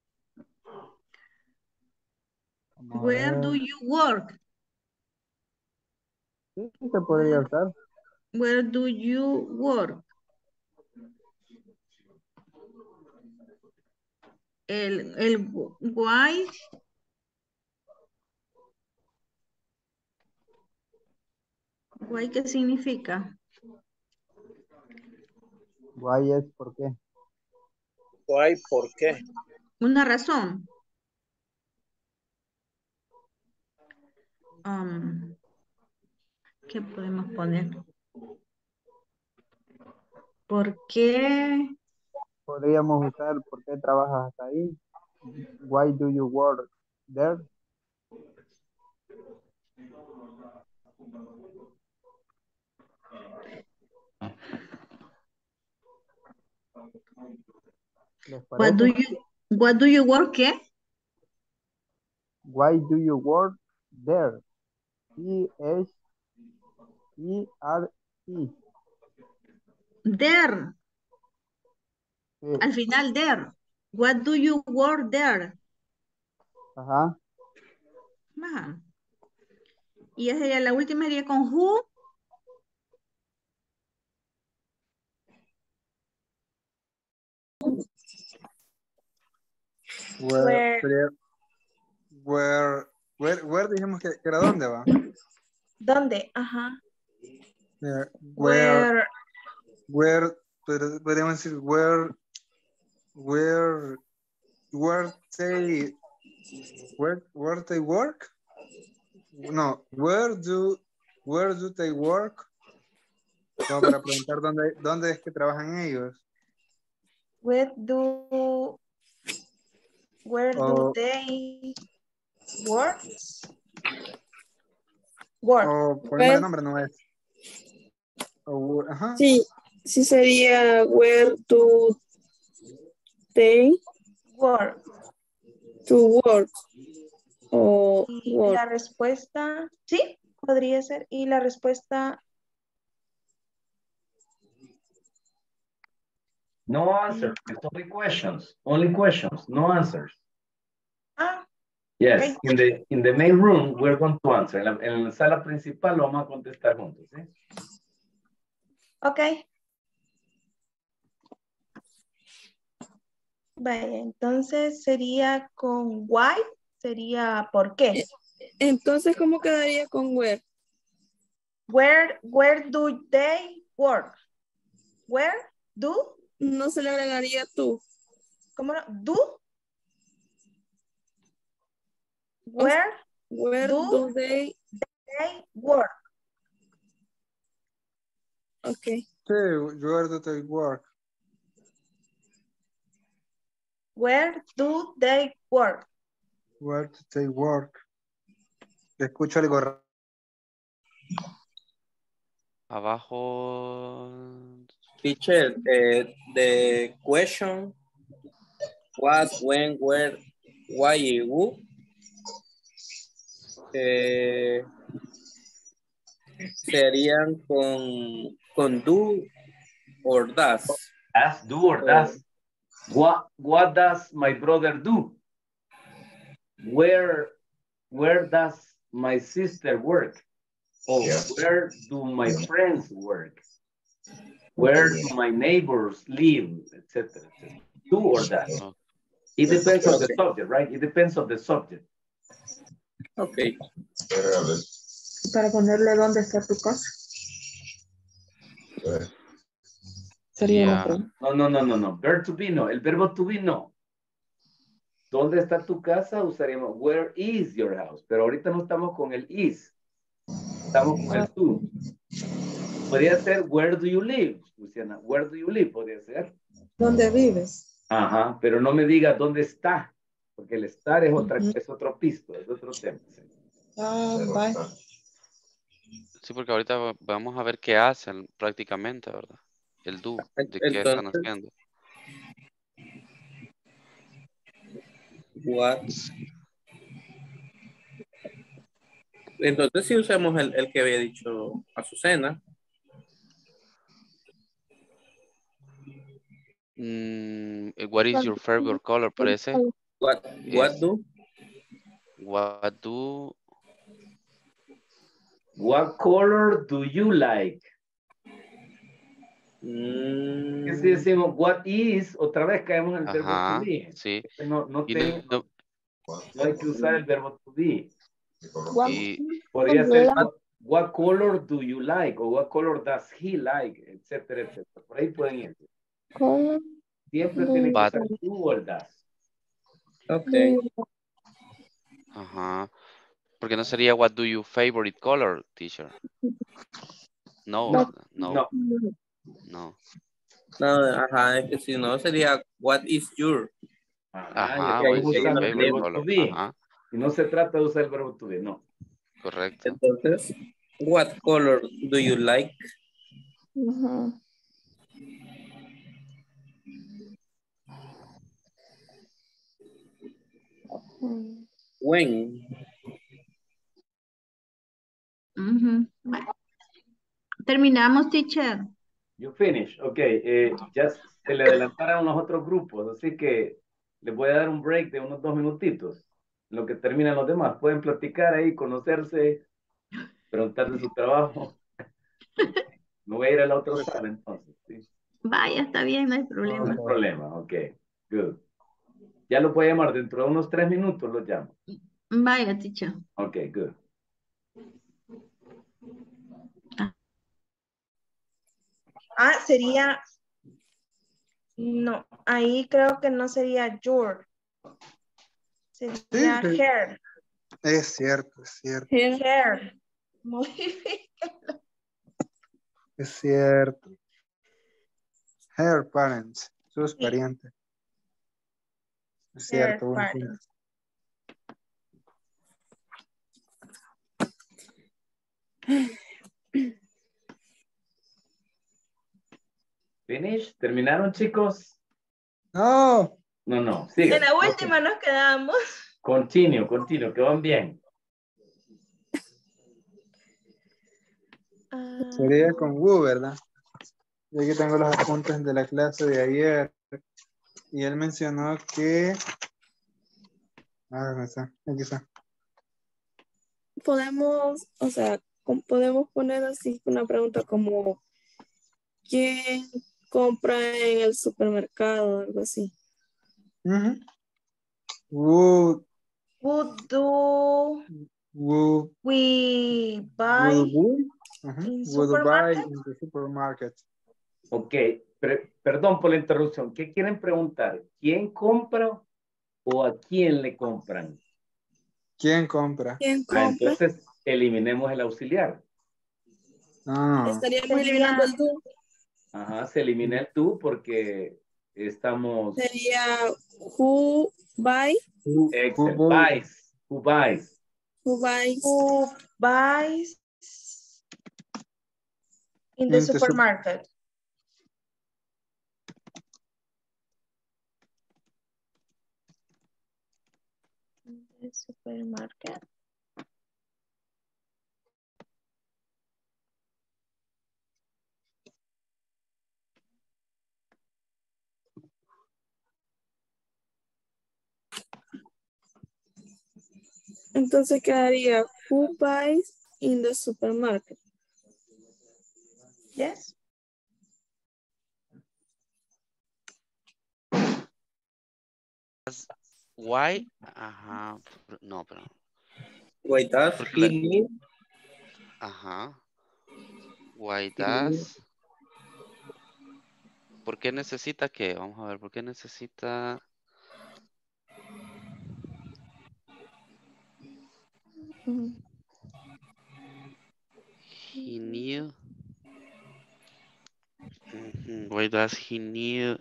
Vamos a Where do ver. you work? Sí, sí se podría usar. Where do you work? El, el why. Why, ¿qué significa? Why es por qué. Why, ¿por qué? Una razón. Um, ¿qué podemos poner? ¿Por qué? Podríamos usar por qué trabajas hasta ahí. Why do you work there? ¿Les What do parece? you, what do you work, ¿qué? Why do you work there? E S E R E. There. Sí. Al final, there. What do you work there? Ajá. Ajá. Y esa sería la última, sería con who. Where, where sería- where, where, where dijimos que, que era dónde va. ¿dónde? Ajá. Eh, where, Where where, pod- podríamos decir where, where, where they, where, where they work. No, where do, where do they work? Como para preguntar dónde, dónde es que trabajan ellos. where do where do O, they work? Work. o ponerle Where, nombre no es. O, ajá. sí, sí sería where do they Work. to work o Y work. la respuesta, sí, podría ser. Y la respuesta, No answers. It's only questions. Only questions. No answers. ah, Yes. ok. In the in the main room, we're going to answer. En la, en la sala principal lo vamos a contestar juntos. ¿Sí? Ok. Vaya, entonces sería con why, sería por qué. Entonces, ¿cómo quedaría con where? Where, where do they work? Where do no se le agregaría tú. ¿Cómo no? ¿Do? Where Where do do they? they work? Okay. Sí, where do they work? Where do they work? Where do they work? Te escucho algo raro. Abajo. Teacher, eh, the question was when, where, why, who. Eh, serían con, con do or does. Does, do or does. What, what does my brother do? Where, where does my sister work? Or where do my friends work? Where do my neighbors live, et cetera, et cetera. Do or does. Oh. It depends on the Okay. subject, right? It depends on the subject. Okay. Para ponerle dónde está tu casa. Sería Yeah. otro. No, no, no, no, no. Verb to be, no. El verbo to be, no. ¿Dónde está tu casa? Usaríamos where is your house. Pero ahorita no estamos con el is. Estamos con el to. Podría ser where do you live, Luciana. Where do you live? Podría ser. ¿Dónde vives? Ajá, pero no me diga dónde está. Porque el estar es, otra, uh-huh. es otro pisto, es otro tema. Sí. Ah, bye. Sí, porque ahorita vamos a ver qué hacen prácticamente, ¿verdad? El do, de qué Entonces, están haciendo. What? Entonces, si usamos el, el que había dicho Azucena. Mm, what is your favorite color, parece? What, what do? What do? What color do you like? Mm. Que si decimos what is, otra vez caemos en el verbo Ajá, to be. sí. No, no, Y ten, no, no hay que usar el verbo to be. y, Podría ser what, what color do you like? O what color does he like? Etcétera, etcétera. Por ahí pueden ir. Siempre tienen que usar do or does. Ok. Ajá. Porque no sería what do you favorite color, teacher? No, No. no. No. No. No, ajá, es que si no sería what is your. Ajá, y what ahí is your usamos el favorite verbo color? to be. Ajá. Y no se trata de usar el verbo to be, no. Correcto. Entonces, what color do you like? Uh-huh. When? Uh-huh. Bueno. Terminamos, teacher. You finish. Ok. Eh, ya se le adelantaron los otros grupos, así que les voy a dar un break de unos dos minutitos. En lo que terminan los demás. Pueden platicar ahí, conocerse, preguntar de su trabajo. No voy a ir a la otra sala entonces. ¿Sí? Vaya, está bien, no hay problema. No hay problema. Ok. Good. Ya lo puedo llamar dentro de unos tres minutos, lo llamo. Vaya, teacher. Ok, good. Ah, sería, no, ahí creo que no sería your, sería Sí, sí. her. Es cierto, es cierto. Her. Es cierto. Her parents, sus Sí. parientes. Es Her cierto. buen punto. parents. Finish. ¿Terminaron, chicos? No. No, no. Sigue. En la última nos quedamos. Continue, continue, que van bien. Uh, Sería con Wu, ¿verdad? Yo aquí tengo los apuntes de la clase de ayer. Y él mencionó que... Ah, ¿dónde está? Aquí está. Podemos, o sea, com- podemos poner así una pregunta como ¿quién compra en el supermercado? Algo así. Uh-huh. Would, would do would, we buy would, would, uh-huh. in would buy supermarket? in the supermarket. Ok, pre- perdón por la interrupción. ¿Qué quieren preguntar? ¿Quién compra o a quién le compran? ¿Quién compra? ¿Quién Ah, compra? entonces eliminemos el auxiliar. Ah, Estaríamos eliminando el do. Ajá, se elimina el tú porque estamos... Sería who buy, who, who Excel. buy Buys. Who buys. who buys Who buys in the in the sup- supermarket? In the supermarket. entonces quedaría who buys in the supermarket. Yes. Why, ajá, no, pero, Why does porque he la- need? ajá, why does, ¿por qué necesita qué? Vamos a ver, ¿por qué necesita? Ujú. He need, ujú, why does he need?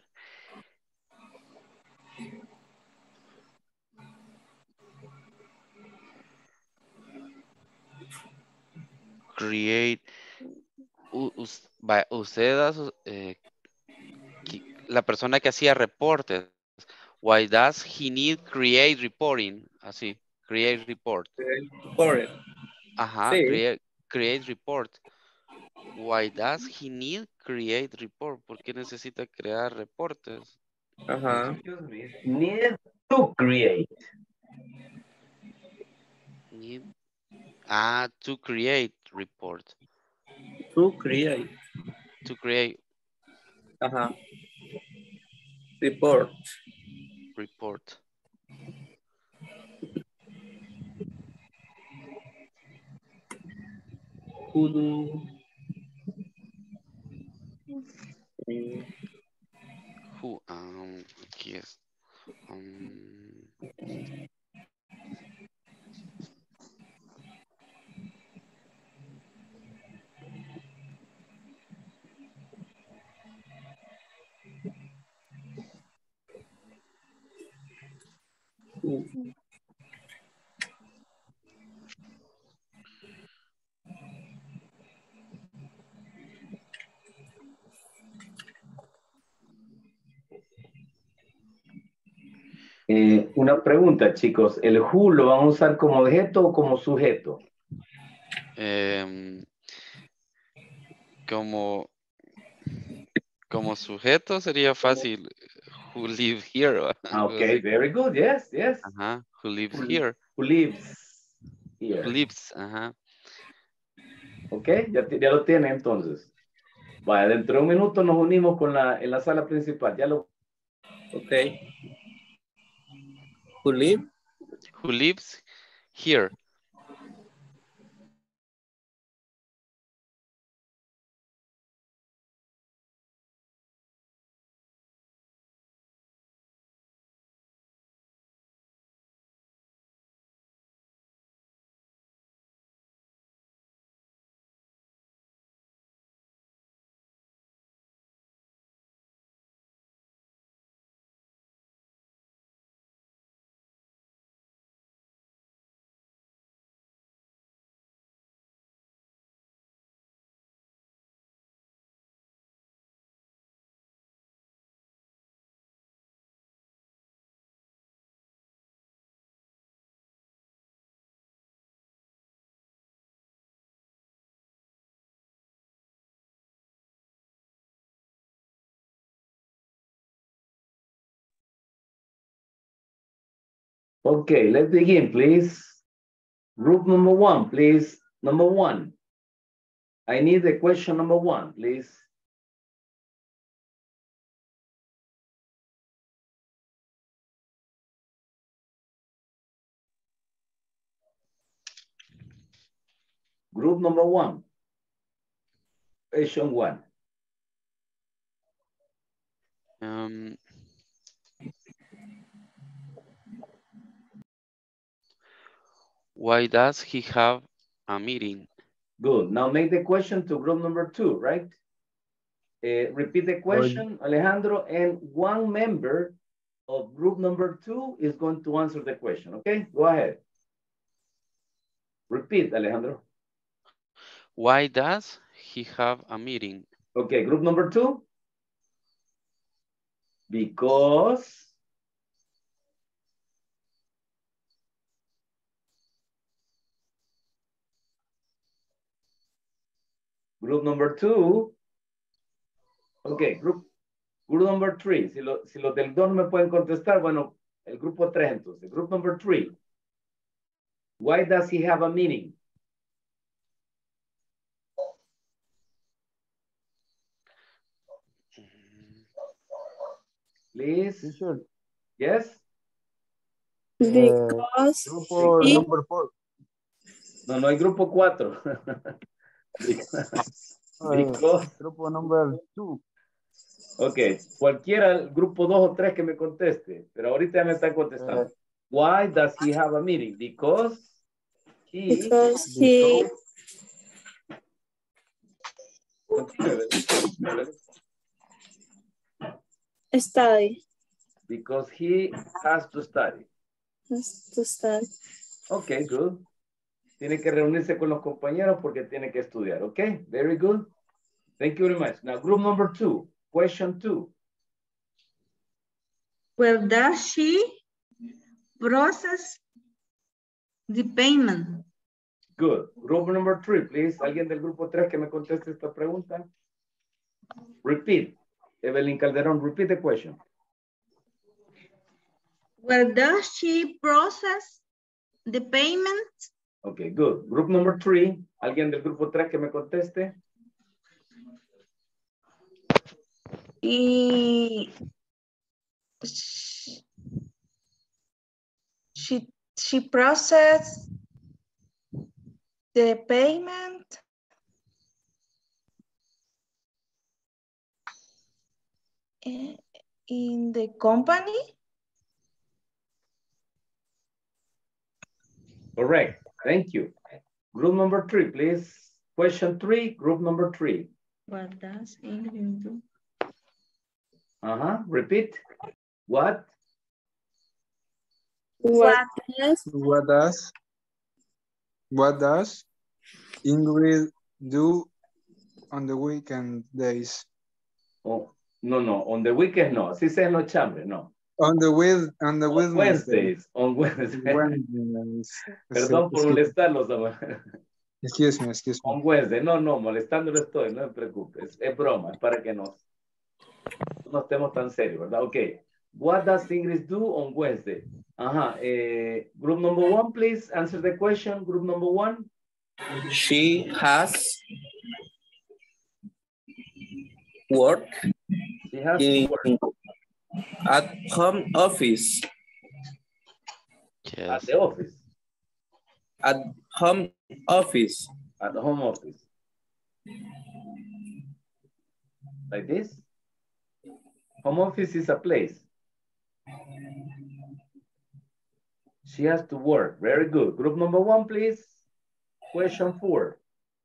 Create, u- us- va- usted, da sus- eh, qui- la persona que hacía reportes, why does he need create reporting? Así, create report. For it. Ajá, Sí. create, create report. Why does he need create report? ¿Por qué necesita crear reportes? Ajá. Excuse me. Need to create. Need, ah, to create report. To create. To create Ajá. Report. report. Who do? Mm, Who, um, aquí es. Um, who? Eh, una pregunta, chicos. ¿El who lo van a usar como objeto o como sujeto? em, como, como sujeto sería fácil. Who live here? o Ah, algo okay, así. very good. Yes, yes. Ajá, who lives Who, here? who lives Who here. lives, ajá. Ok, ya, ti- ya lo tiene entonces. Vaya, dentro de un minuto nos unimos con la, en la sala principal. Ya lo... Okay. Who live? Who lives here? Okay, let's begin, please. Group number one, please. Number one. I need the question number one, please. Group number one. Question one. Um, why does he have a meeting? Good. Now make the question to group number two, right? Uh, repeat the question, Alejandro, and one member of group number two is going to answer the question, okay? Go ahead. Repeat, Alejandro. Why does he have a meeting? Okay, group number two. Because. Group number two. Okay, group, group number three. Si, lo, si los del dos no me pueden contestar, bueno, el grupo tres entonces. Group number three. Why does he have a meeting? Please. Teacher, Yes? Because grupo he, number four. No, no hay grupo cuatro. Because, Uh, grupo number two. ok, cualquiera, el grupo dos o tres que me conteste, pero ahorita ya me están contestando. Uh, Why does he have a meeting? Because he... because he study. Because he has to study. Has to study. Ok, good. Tiene que reunirse con los compañeros porque tiene que estudiar. Ok, very good. Thank you very much. Now, group number two, question two. Where does she process the payment? Good. Group number three, please. ¿Alguien del grupo tres que me conteste esta pregunta? Repeat. Evelyn Calderón, repeat the question. Where does she process the payment? Okay, good. Group number three. ¿Alguien del grupo tres que me conteste? Y she she processed the payment in the company. Correct. Thank you. Group number three, please. Question three, group number three. What does Ingrid do? Uh-huh. Repeat. What? What does What does what does Ingrid do on the weekend days? Oh, no, no. On the weekend, no. Así se no chambre, no. On the with on the On Wednesdays. On Wednesdays. Wednesdays. Perdón por molestarlos. Excuse me, excuse me. On Wednesday. No, no, molestándolo estoy, no me preocupes. Es broma, es para que no, no estemos tan serios, ¿verdad? Ok. What does Ingrid do on Wednesday? Ajá. Eh, group number one, please. Answer the question. Group number one. She has work She has in, to work. at home office. Yes. At the office. At home office. At the home office. Like this? Home office is a place. She has to work. Very good. Group number one, please. Question four.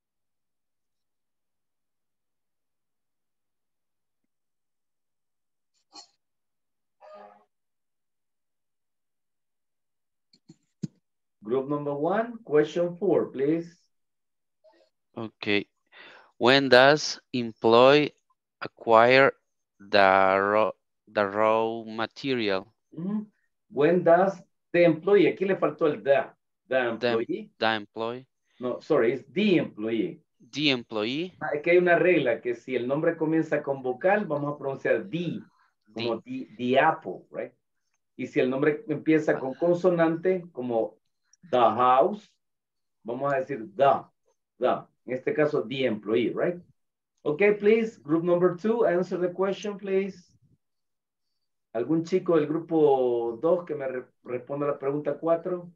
Group number one, question four, please. Okay. When does employee acquire the raw, the raw material? Mm-hmm. When does the employee, aquí le faltó el the, the employee. The, the employee. No, sorry, it's the employee. The employee. Ah, es que hay una regla que si el nombre comienza con vocal, vamos a pronunciar the, como the, the, the apple, right? Y si el nombre empieza con consonante, como the house, vamos a decir the, the. En este caso, the employee, right? Okay, please, group number two, answer the question, please. ¿Algún chico del grupo dos que me re responda la pregunta cuatro?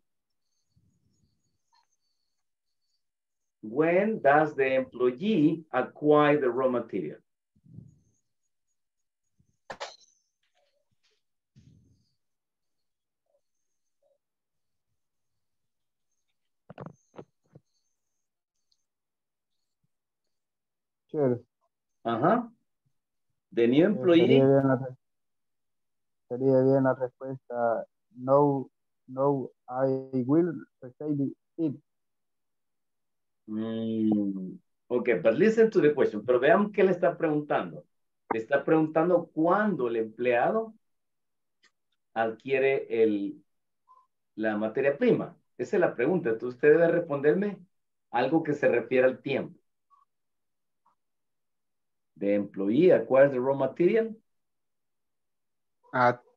When does the employee acquire the raw material? teachers. Ajá. The new Eh, employee. sería bien la, re- sería bien la respuesta. No, no, I will receive it. Mm, ok, but listen to the question. Pero vean qué le está preguntando. Le está preguntando cuándo el empleado adquiere el, la materia prima. Esa es la pregunta. Entonces usted debe responderme algo que se refiere al tiempo. The employee acquires the raw material. At,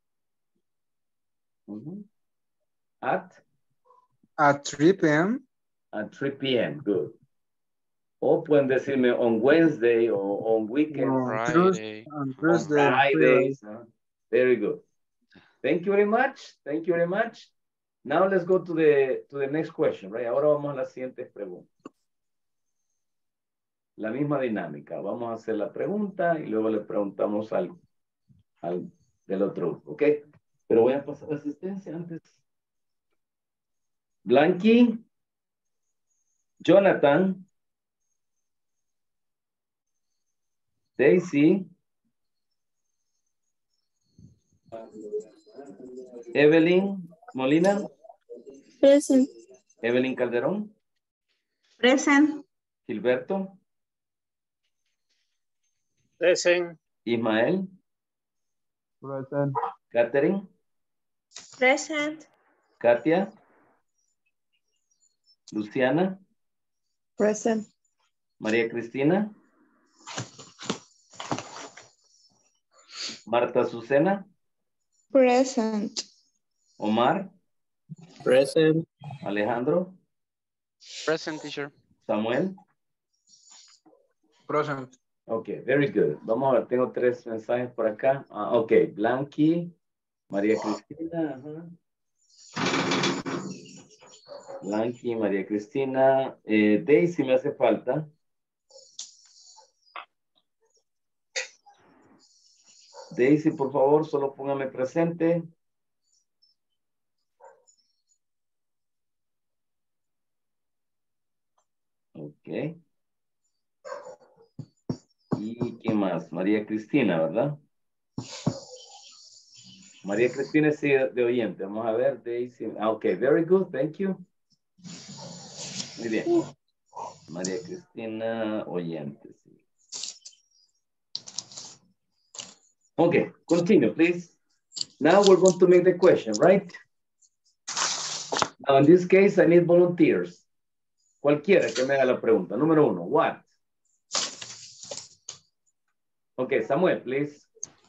Mhm. At, at three p m at three p m Good. O pueden decirme on Wednesday o on weekends. on Thursday, Friday. on On Thursday and Friday. Fridays. huh? Very good. Thank you very much. Thank you very much. Now let's go to the to the next question, right? Ahora vamos a las siguientes preguntas. La misma dinámica. Vamos a hacer la pregunta y luego le preguntamos al, al del otro grupo, ¿ok? Pero voy a pasar asistencia antes. Blanqui, Jonathan, Daisy, Evelyn Molina, Present. Evelyn Calderón, Present. Gilberto, Present. Ismael, Present. Catherine, Present. Katia, Luciana, Present. María Cristina, Marta Azucena, Present. Omar, Present. Alejandro, Present, teacher. Samuel. Present. Ok, very good. Vamos a ver, tengo tres mensajes por acá. Ah, ok, Blanqui, María Cristina. Ajá. Blanqui, María Cristina. Eh, Daisy me hace falta. Daisy, por favor, solo póngame presente. Ok. ¿Y qué más? María Cristina, ¿verdad? María Cristina es de, de oyente. Vamos a ver, Daisy. Ah, ok, very good, thank you. Muy bien. María Cristina, oyente. Sí. Okay, continue, please. Now we're going to make the question, right? Now, in this case, I need volunteers. Cualquiera que me haga la pregunta. Número uno, what? Okay, Samuel, please.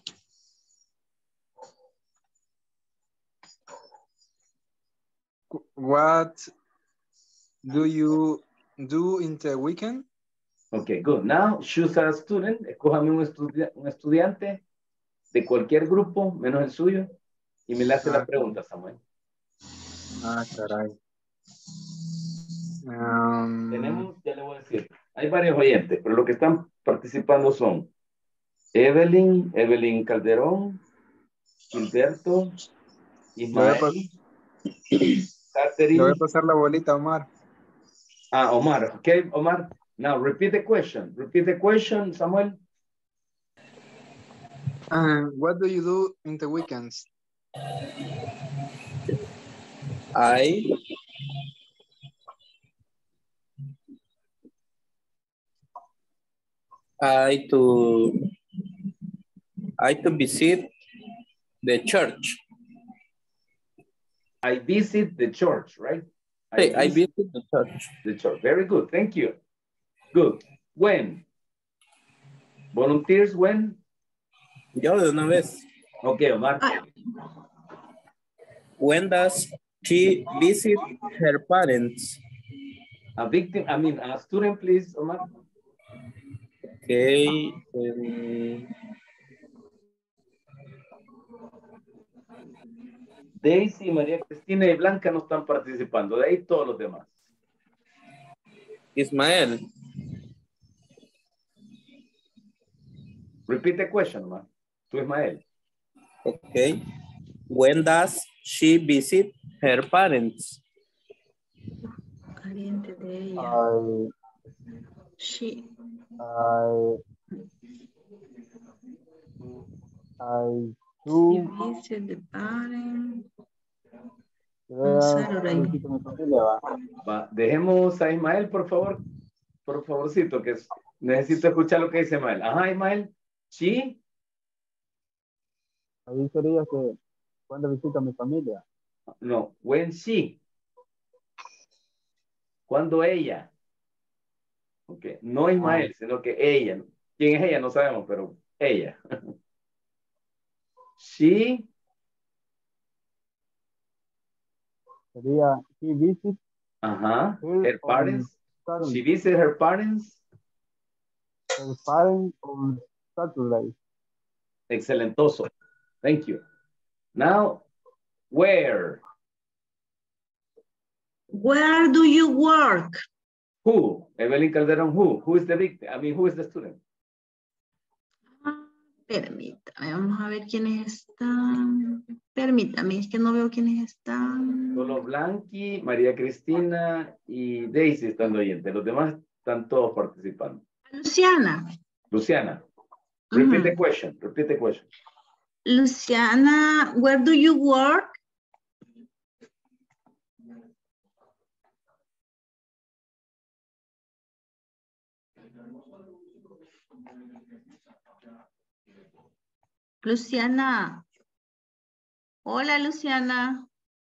What do you do in the weekend? Okay, good. Now, choose a student. Escójame un, estudi un estudiante de cualquier grupo, menos el suyo, y me le hace Ah, la pregunta, Samuel. ah caray. Um, Tenemos, ya le voy a decir, hay varios oyentes, pero los que están participando son Evelyn, Evelyn Calderón, Gilberto, le, voy a Ismael, le voy Catherine. a pasar la bolita a Omar. Ah, Omar. Okay, Omar. Now repeat the question. Repeat the question, Samuel. Uh, what do you do in the weekends? I I to I to visit the church. I visit the church, right? Hey, I visit the church. The church. Very good. Thank you. Good. When? Volunteers when? Yo de una vez. Okay, Omar. When does she visit her parents? A victim, I mean, a student, please, Omar. Okay. Um, Daisy, María Cristina y Blanca no están participando. De ahí todos los demás. Ismael. Repeat the question, Omar. To Ismael. Okay. When does she visit her parents? Caliente de ella. I, She. I, I She do, visited the parent on vea, Saturday. visito mi familia, va. Va, dejemos a Ismael, por favor. Por favorcito, que es- necesito escuchar lo que dice Ismael. Ajá, Ismael. She. Ahí sería que cuando visito a mi familia. No, when she. Cuando ella. Ok, no Ismael, sino que ella. ¿Quién es ella? No sabemos, pero ella. She. Sería, he visit Ajá. her Her on parents. Saturday. She visited her parents. Her parents on Saturday. Excelentoso. Thank you. Now, where? Where do you work? Who? Evelyn Calderon, who? Who is the victim? I mean, who is the student? Permítame, vamos a ver quiénes están. Permítame, es que no veo quiénes están. Solo Blanqui, María Cristina y Daisy están oyentes. Los demás están todos participando. Luciana. Luciana, repeat the Ujú. question. Repeat the question. Luciana, where do you work? Luciana. Hola, Luciana.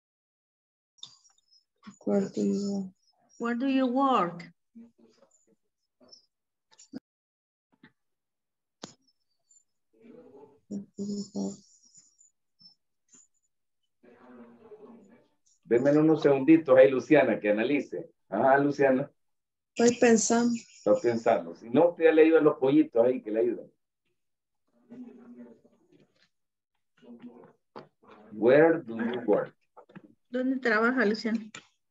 Where do you Where do you work? work? Denme unos segunditos ahí, Luciana, que analice. Ajá, Luciana, Estoy pensando. está pensando. Si no, usted ya le ayuda a los pollitos ahí que le ayudan. Where do you work? ¿Dónde trabaja, Luciana?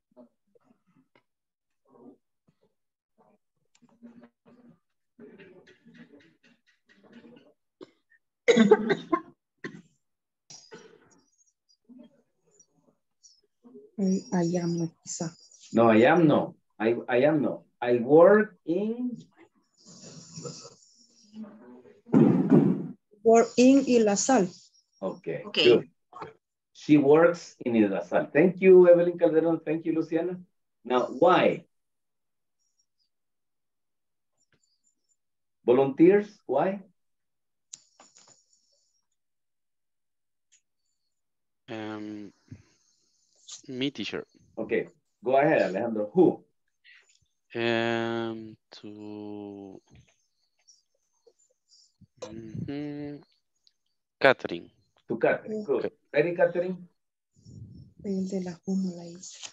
I, I am quizá. No, I am no. I, I am no. I work in... Work in y la sal. Okay, Okay. good. She works in Idasal. Thank you, Evelyn Calderon. Thank you, Luciana. Now, why? Volunteers, why? Um, me, teacher. Okay, go ahead, Alejandro. Who? Um, to mhm, Catherine. To Catherine, good. Ready, Catherine? El de la uno la hice.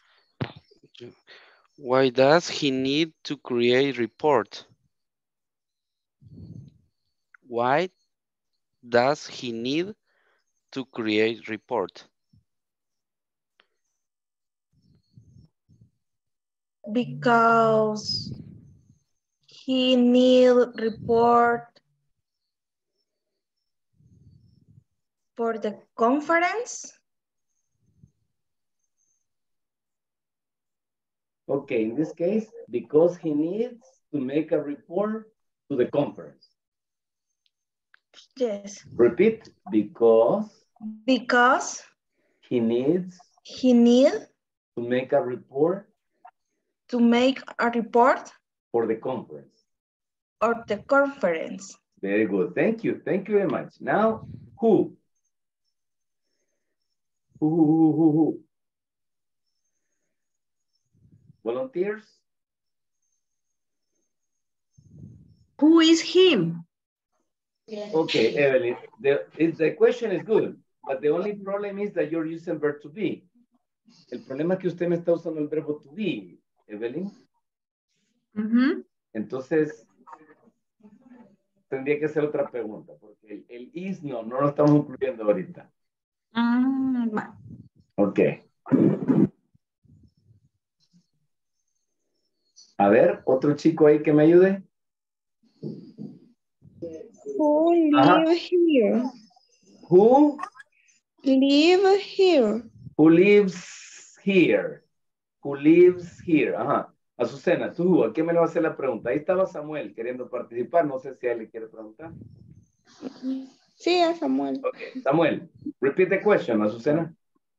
Why does he need to create report? Why does he need to create report? Because he need report for the conference. Okay, in this case, because he needs to make a report to the conference. Yes. Repeat, because Because he needs he need to make a report to make a report for the conference. or the conference. Very good. Thank you. Thank you very much. Now, who? Who, who, who, who, who? Volunteers? Who is him? Okay, Evelyn, the, it- the question is good, but the only problem is that you're using verb to be. El problema es que usted me está usando el verbo to be, Evelyn. Ujú. Entonces, tendría que hacer otra pregunta, porque el, el is no, no lo estamos incluyendo ahorita. Ah, va. Ok. A ver, otro chico ahí que me ayude. Who Ajá. live here? Who? Live here. Who lives here? Who lives here? Ajá. Azucena, tú, ¿a qué me le va a hacer la pregunta? Ahí estaba Samuel queriendo participar. No sé si a él le quiere preguntar. Sí, a Samuel. Okay, Samuel, repeat the question, Azucena.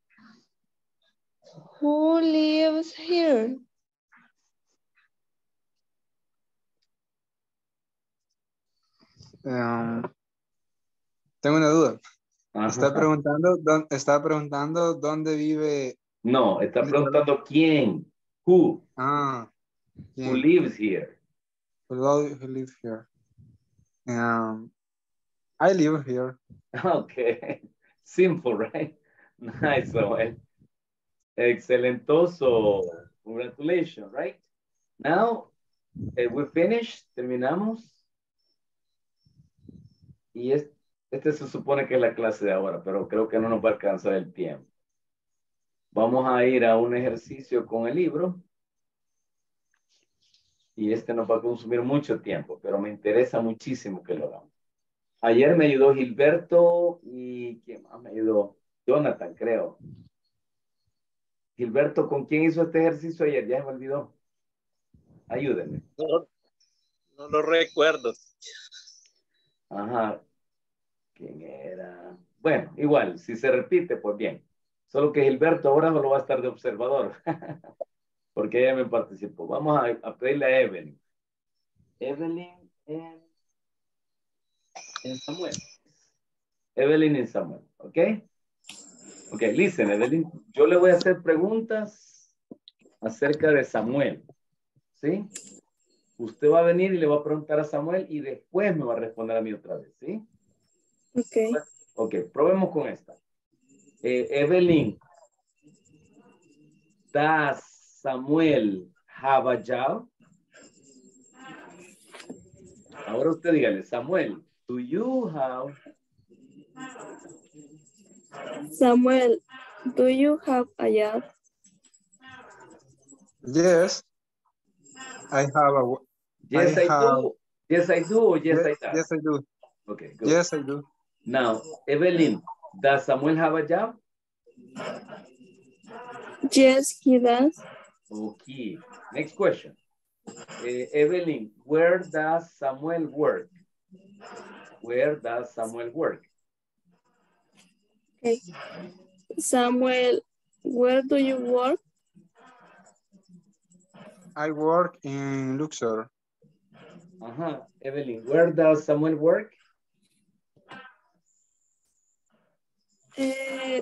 Who lives here? Um, tengo una duda. Está Ajá. preguntando, dón- está preguntando dónde vive. No, está preguntando quién. Who? Ah, Who ¿quién? lives here? Who lo- who lives here? Um, I live here. Okay. Simple, right? Nice, Samuel. Excelentoso. Congratulations, right? Now, eh, we finished. Terminamos. Y es- este se supone que es la clase de ahora, pero creo que no nos va a alcanzar el tiempo. Vamos a ir a un ejercicio con el libro. Y este nos va a consumir mucho tiempo, pero me interesa muchísimo que lo hagamos. Ayer me ayudó Gilberto y ¿quién más me ayudó? Jonathan, creo. Gilberto, ¿con quién hizo este ejercicio ayer? Ya se me olvidó. Ayúdenme. No, no lo recuerdo. Ajá. ¿Quién era? Bueno, igual, si se repite, pues bien. Solo que Gilberto ahora solo va a estar de observador. Porque ella me participó. Vamos a, a pedirle a Evelyn. Evelyn en, en Samuel. Evelyn en Samuel, ¿ok? Ok, listen, Evelyn. Yo le voy a hacer preguntas acerca de Samuel, ¿sí? Usted va a venir y le va a preguntar a Samuel y después me va a responder a mí otra vez, ¿sí? Ok. Ok, probemos con esta. Eh, Evelyn, ¿does Samuel have a job? Ahora usted dígale, Samuel, do you have... Samuel, do you have a job? Yes, I have a. Yes, I, have. do. Yes, I do. Or yes, Yes, I do. yes, I do. Okay, good. Yes, I do. Now, Evelyn, does Samuel have a job? Yes, he does. Okay. Next question. Uh, Evelyn, where does Samuel work? Where does Samuel work? Okay. Samuel, where do you work? I work in Luxor. Uh-huh. Evelyn, where does Samuel work? Uh,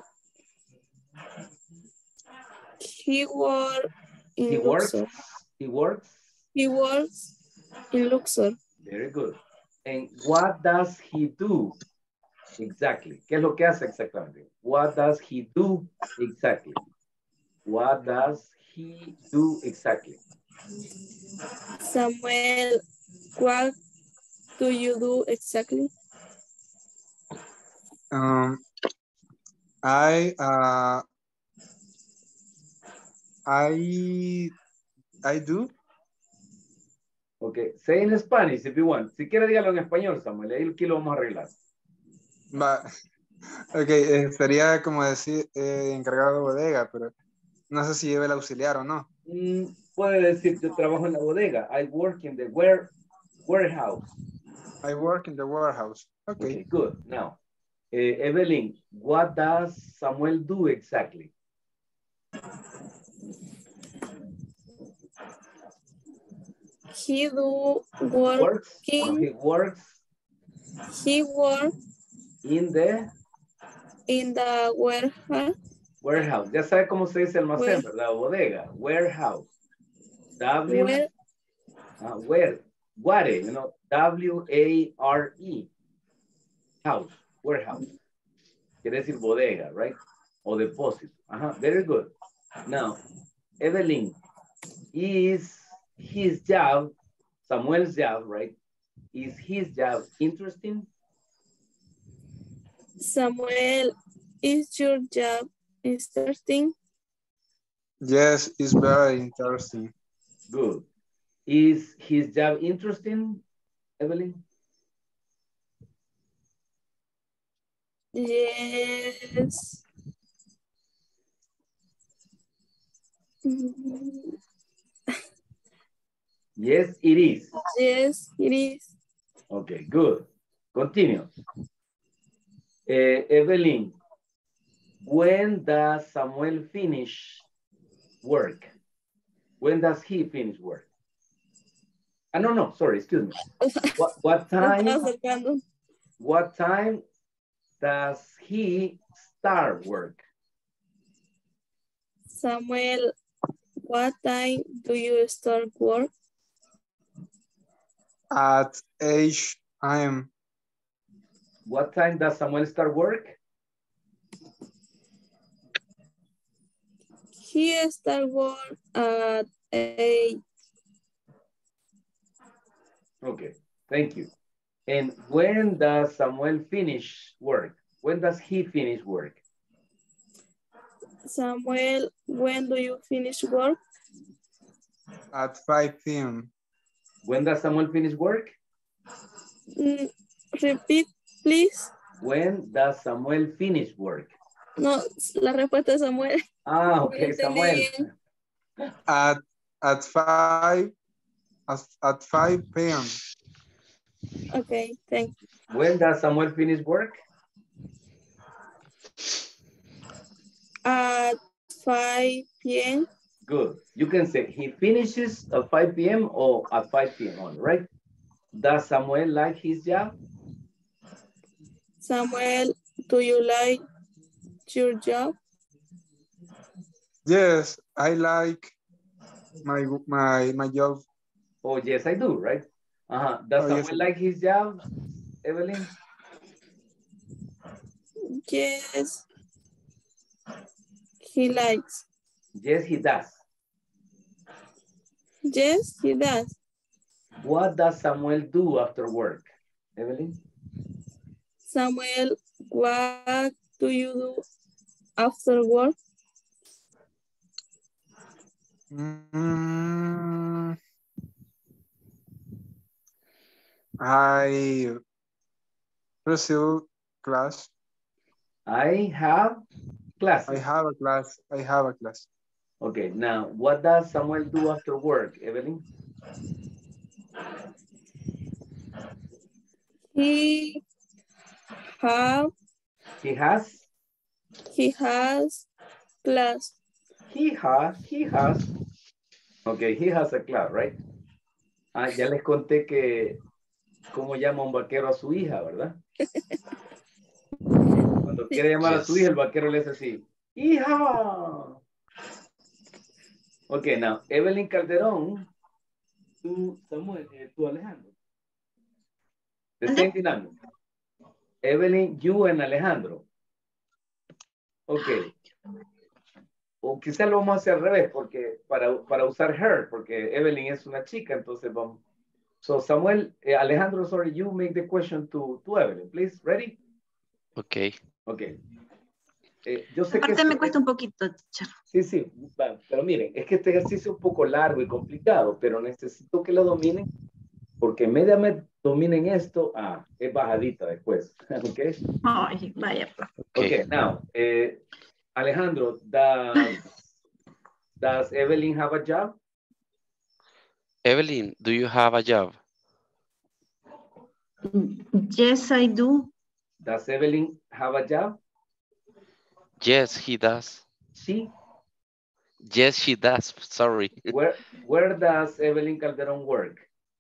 he work in He works. Luxor. He works. He works in Luxor. Very good. And what does he do? Exactly. ¿Qué es lo que hace exactamente? What does he do exactly? What does he do exactly? Samuel, what do you do exactly? Um, I uh, I I do. Okay, say in Spanish if you want. Si quiere dígalo en español, Samuel. Ahí aquí lo vamos a arreglar. Va. Ok, eh, sería como decir eh, encargado de bodega, pero no sé si lleva el auxiliar o no. Mm, puede decir, yo trabajo en la bodega. I work in the ware, warehouse. I work in the warehouse. Okay. Okay, good. Now, uh, Evelyn, what does Samuel do exactly? He do Works. working. He works He work in the in the warehouse. warehouse. Ya sabe cómo se dice almacén, Where, ¿verdad? Bodega. Warehouse. W. where, Uh, where. Ware, you know, W A R E. House. Warehouse. Quiere decir bodega, right? O depósito. Uh-huh. Very good. Now, Evelyn, is his job, Samuel's job, right? Is his job interesting? Samuel, is your job interesting? Yes, it's very interesting. Good. Is his job interesting, Evelyn? Yes. Yes, it is. Yes, it is. Okay, good. Continue. Uh, Evelyn, when does Samuel finish work? When does he finish work? Ah, no, no, sorry, excuse me. What, what time, what time does he start work? Samuel, what time do you start work? At age I am. What time does Samuel start work? He start work at eight. Okay, thank you. And when does Samuel finish work? When does he finish work? Samuel, when do you finish work? At five P M When does Samuel finish work? Mm, repeat, please. When does Samuel finish work? No, la respuesta es Samuel. Ah, okay, Samuel. At at five at, at five P M Okay, thank you. When does Samuel finish work? At five P M Good. You can say he finishes at five P M or at five P M on, right? Does Samuel like his job? Samuel, do you like your job? Yes, I like my my my job. Oh, yes, I do, right? Uh-huh. Does Oh, Samuel yes. like his job, Evelyn? Yes, he likes. Yes, he does. Yes, he does. What does Samuel do after work, Evelyn? Samuel, what do you do after work? Mm, I pursue class. I have classes. I have a class. I have a class. Okay, now what does Samuel do after work, Evelyn? He have He has? he has class. He has, he has. Okay, he has a class, right? Ah, ya les conté que cómo llama un vaquero a su hija, ¿verdad? Cuando quiere llamar a su hija, el vaquero le dice así, ¡hija! Okay, now, Evelyn Calderón, tú, Samuel, eh, tú, Alejandro. The same dynamic. Evelyn, you and Alejandro. Ok. O quizá lo vamos a hacer al revés, porque para, para usar her, porque Evelyn es una chica, entonces vamos. So, Samuel, eh, Alejandro, sorry, you make the question to, to Evelyn, please. Ready? Okay. Okay. Eh, yo sé Aparte que... me cuesta un poquito, teacher. Sí, sí, va, pero miren, es que este ejercicio es un poco largo y complicado, pero necesito que lo dominen, porque media vez dominen esto, ah, es bajadita después, ¿ok? Ay, vaya. Okay, now, eh, Alejandro, does, does Evelyn have a job? Evelyn, do you have a job? Yes, I do. Does Evelyn have a job? Yes, he does. She? Yes, she does. Sorry. Where, where does Evelyn Calderon work?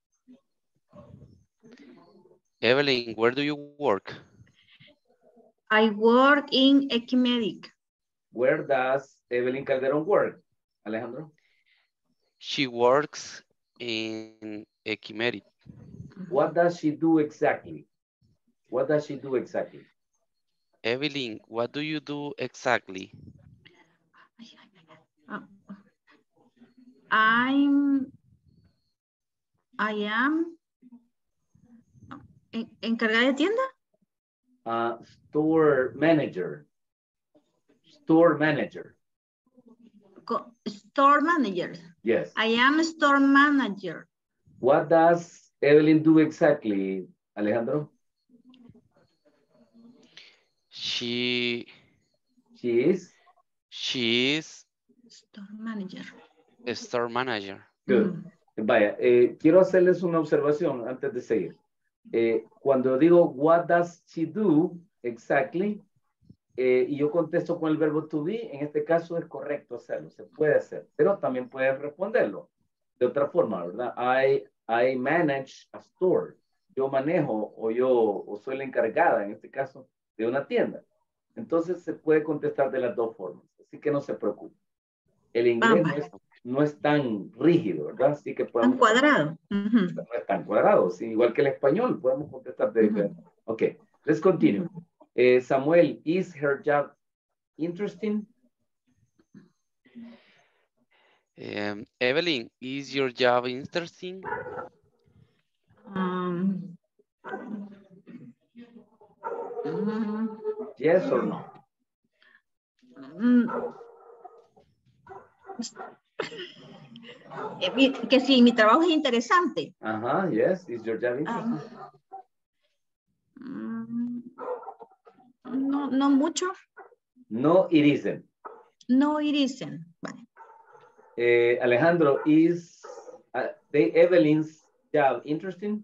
Evelyn, where do you work? I work in Ecumedic. Where does Evelyn Calderon work, Alejandro? She works in Equimerit. What does she do exactly? What does she do exactly? Evelyn, what do you do exactly? Uh, I'm, I am en, encargada de tienda. Uh, store manager. Store manager. Co store manager. Yes. I am a store manager. What does Evelyn do exactly, Alejandro? She She is? She is Store manager. a store manager. Good. Mm. Vaya, eh, quiero hacerles una observación antes de seguir. Eh, cuando digo, what does she do exactly? Eh, y yo contesto con el verbo to be, en este caso es correcto hacerlo, se puede hacer, pero también puedes responderlo de otra forma, ¿verdad? I, I manage a store. Yo manejo o yo o soy la encargada, en este caso, de una tienda. Entonces se puede contestar de las dos formas, así que no se preocupe. El inglés no es, no es tan rígido, ¿verdad? Así que podemos... Tan cuadrado. Uh-huh. No es tan cuadrado, sí, igual que el español, podemos contestar de diferente. Uh-huh. Ok, let's continue. Uh, Samuel, is her job interesting? Um, Evelyn, is your job interesting? Um, um, yes or no? Um, que si mi trabajo es interesante. Ajá, uh-huh, yes, is your job interesting? Um, no, no mucho. No, it isn't. No, it isn't. Vale. Eh, Alejandro, is uh, the Evelyn's job interesting?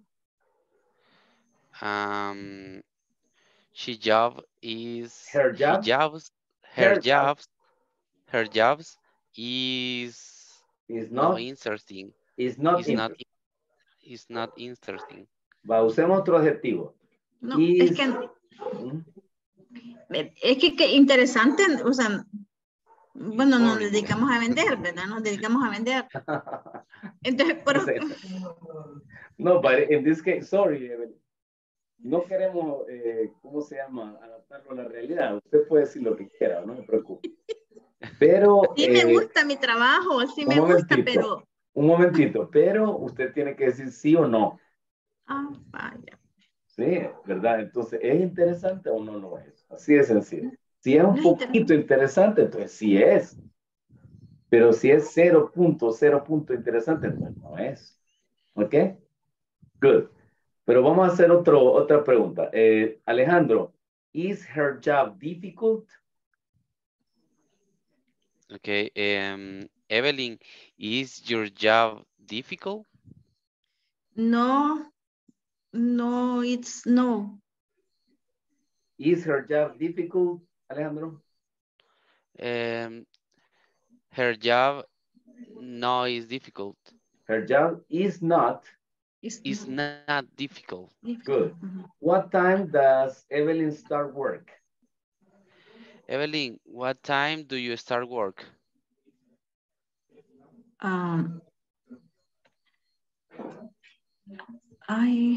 Um, she job is her job. Jobs, her, her jobs, job. her jobs is is not no interesting. Is not is interesting. not is not interesting. Va, usemos otro adjetivo. No, is, es que ¿Mm? es que, que interesante, o sea, bueno, nos Boring. dedicamos a vender, ¿verdad? Nos dedicamos a vender. Entonces, pero... No, but in this case, sorry, Evelyn. No queremos, eh, ¿cómo se llama? Adaptarlo a la realidad. Usted puede decir lo que quiera, no me preocupe. Pero... Sí eh, me gusta mi trabajo, sí me gusta, pero... Un momentito, pero usted tiene que decir sí o no. Ah, vaya. Sí, ¿verdad? Entonces, ¿es interesante o no lo es? Así de sencillo. Si es un no poquito interesante. interesante, entonces sí es. Pero si es cero punto, cero punto interesante, pues no es. ¿Ok? Good. Pero vamos a hacer otro, otra pregunta. Eh, Alejandro, ¿is her job difficult? Okay. Um, Evelyn, is your job difficult? No, no, it's no. Is her job difficult, Alejandro? Um, her job no is difficult. Her job is not. It's, it's not, not difficult. Good. Mm-hmm. What time does Evelyn start work? Evelyn, what time do you start work? Um, I...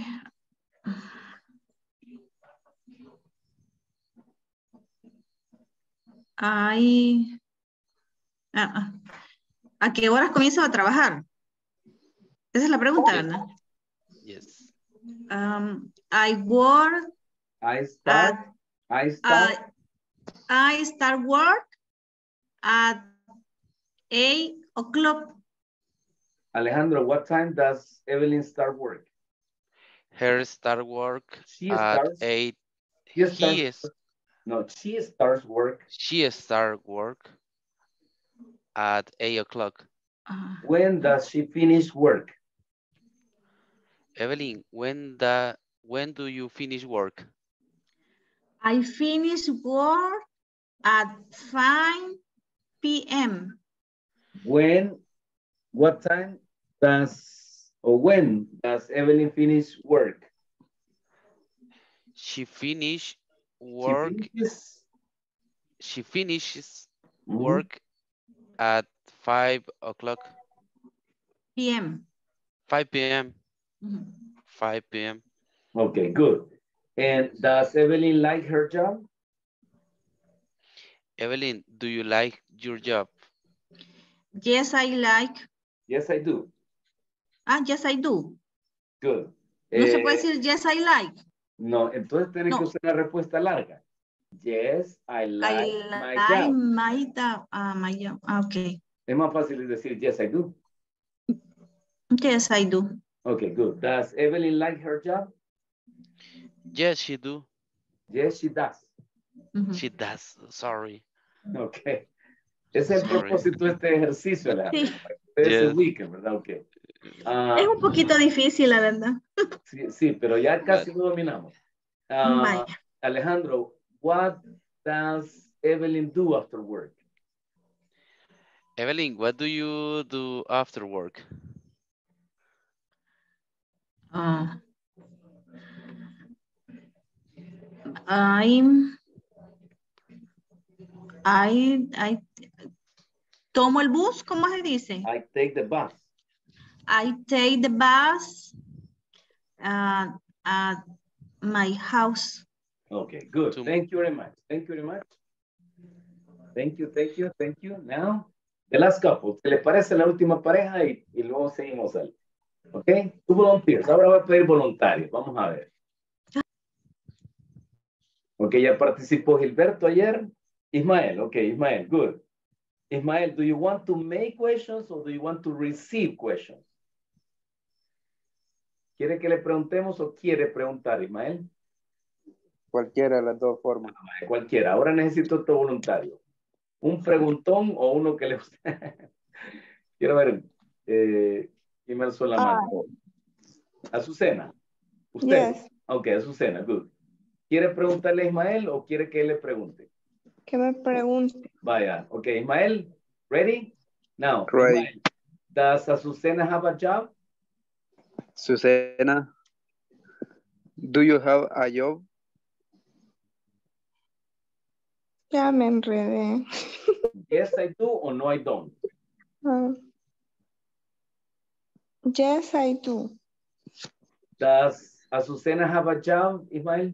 I... Uh, ¿A qué horas comienzo a trabajar? Esa es la pregunta, yes. ¿verdad? Yes. Um, I work... I start... At, I start... Uh, I start work at eight o'clock. Alejandro, what time does Evelyn start work? Her start work she at starts, eight. He, he starts, is. No, she starts work. She start work at eight o'clock. Uh, when does she finish work? Evelyn, when the when do you finish work? I finish work at five p m When, what time does, or when does Evelyn finish work? She finish work. She finishes, she finishes mm-hmm. work at five o'clock. P M five p m Mm-hmm. five p m Okay, good. And does Evelyn like her job? Evelyn, do you like your job? Yes, I like. Yes, I do. Ah, yes, I do. Good. No eh, se puede decir yes, I like. No, entonces tiene no. que usar la respuesta larga. Yes, I like, I my like job. My, uh, my job. Ah, okay. Es más fácil decir yes, I do. Yes, I do. Okay, good. Does Evelyn like her job? Yes, she do. Yes, she does. Mm-hmm. She does. Sorry. Okay. Es el Sorry. propósito de este ejercicio, Alejandro. Sí. Ustedes se Yes. ubiquen, ¿verdad? Okay. Ah, Es un poquito difícil, la verdad. sí, sí, pero ya casi But lo dominamos. Ah, Vaya. Alejandro, what does Evelyn do after work? Evelyn, what do you do after work? Ah, I'm, I, I, tomo el bus, ¿cómo se dice? I take the bus. I take the bus uh, at my house. Okay, good. To- Thank you very much. Thank you very much. Thank you, thank you, thank you. Now, the last couple. ¿Qué les parece la última pareja? Y, y luego seguimos al. Ok, two volunteers. Ahora voy a pedir voluntarios. Vamos a ver. Ok, ya participó Gilberto ayer. Ismael, ok, Ismael, good. Ismael, do you want to make questions or do you want to receive questions? ¿Quiere que le preguntemos o quiere preguntar, Ismael? Cualquiera de las dos formas. Cualquiera. Ahora necesito otro voluntario. ¿Un preguntón o uno que le guste? Quiero ver. Eh, ¿Quién me alzó la mano? Azucena. ¿Usted? Yes. Ok, Azucena, good. ¿Quiere preguntarle a Ismael o quiere que él le pregunte? Que me pregunte. Vaya, ok, Ismael, ready? Now, Ready. Ismael, does Azucena have a job? Susana, do you have a job? Ya me enredé. Yes, I do or no, I don't. Ah. Yes, I do. Does Azucena have a job, Ismael?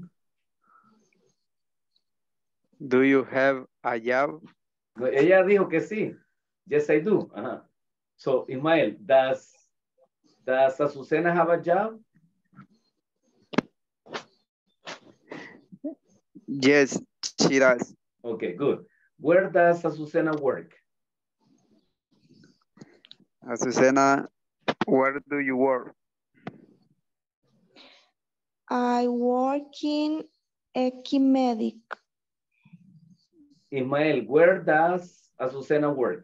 Do you have a job? No, ella dijo que sí. Yes, I do. Ajá. So, Ismael, does, does Azucena have a job? Yes, she does. Okay, good. Where does Azucena work? Azucena, where do you work? I work in Ecimedic. Ismael, where does Azucena work?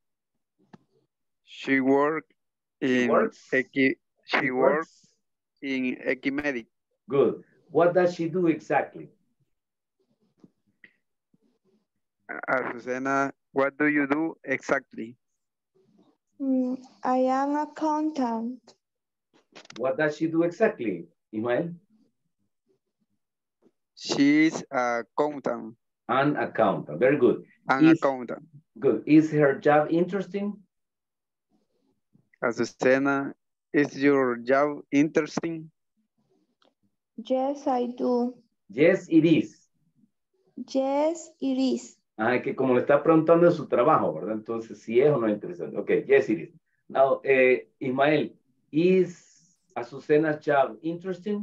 She work She in works? Equi, she, She work works? in Ecimedic. Good. What does she do exactly? Azucena, what do you do exactly? Mm, I am accountant. What does she do exactly, Ismael? She's a accountant. An accountant. Very good. An Is, accountant. good. Is her job interesting? Azucena, is your job interesting? Yes, I do. Yes, it is. Yes, it is. Ah, que como le está preguntando de su trabajo, ¿verdad? Entonces, si es o no es interesante. Okay, yes, it is. Now, eh, Ismael, is Azucena's job interesting?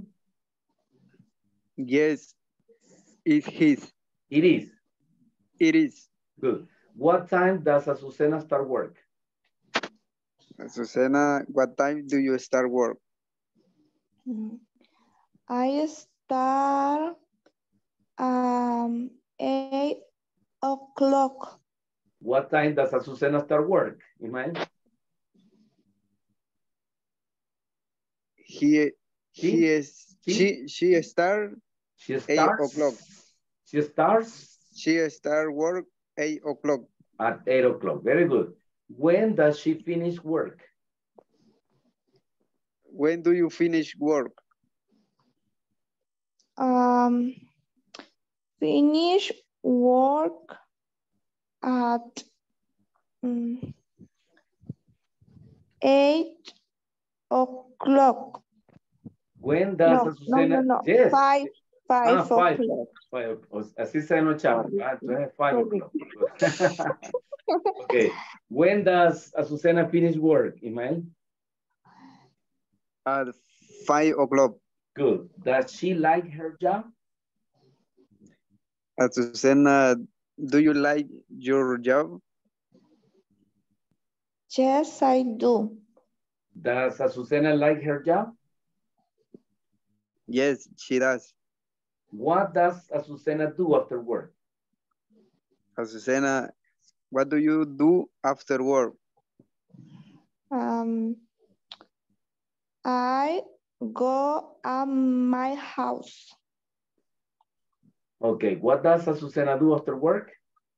Yes, it is. It is. It is. Good. What time does Azucena start work? Azucena, what time do you start work? Mm. I start um eight o'clock. What time does Azucena start work, Ismael? He She? he is She? she she start She eight starts. o'clock. She starts She start work eight o'clock. at eight o'clock. Very good. When does she finish work? When do you finish work? Um, finish work at um, eight o'clock. When does No, Azucena? no, no, no. Yes. Five, five Ah, five. o'clock. Five. Así se anochaba. Ah, entonces five o'clock. Okay. When does Azucena finish work, Ismael? At five o'clock. Good. Does she like her job? Azucena, do you like your job? Yes, I do. Does Azucena like her job? Yes, she does. What does Azucena do after work? Azucena, what do you do after work? Um, I go at my house. Okay, what does Azucena do after work?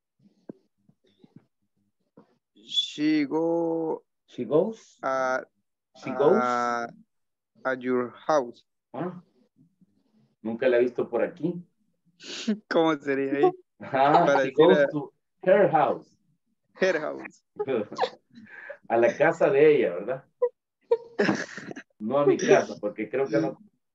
She go She goes? uh, She goes? uh, at your house. Ah, nunca la he visto por aquí. ¿Cómo sería ahí? Ah, Para she decir goes a to her house. her house. A la casa de ella, ¿verdad? No a mi casa, porque creo que no.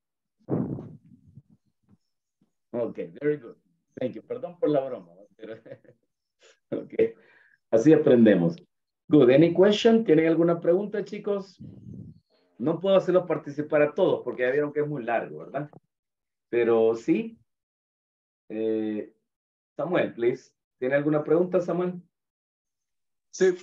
Ok, very good. Thank you. Perdón por la broma. Pero... ok, así aprendemos. Good. Any question? ¿Tienen alguna pregunta, chicos? No puedo hacerlo participar a todos porque ya vieron que es muy largo, ¿verdad? Pero sí. Eh, Samuel, please. ¿Tiene alguna pregunta, Samuel? Sí.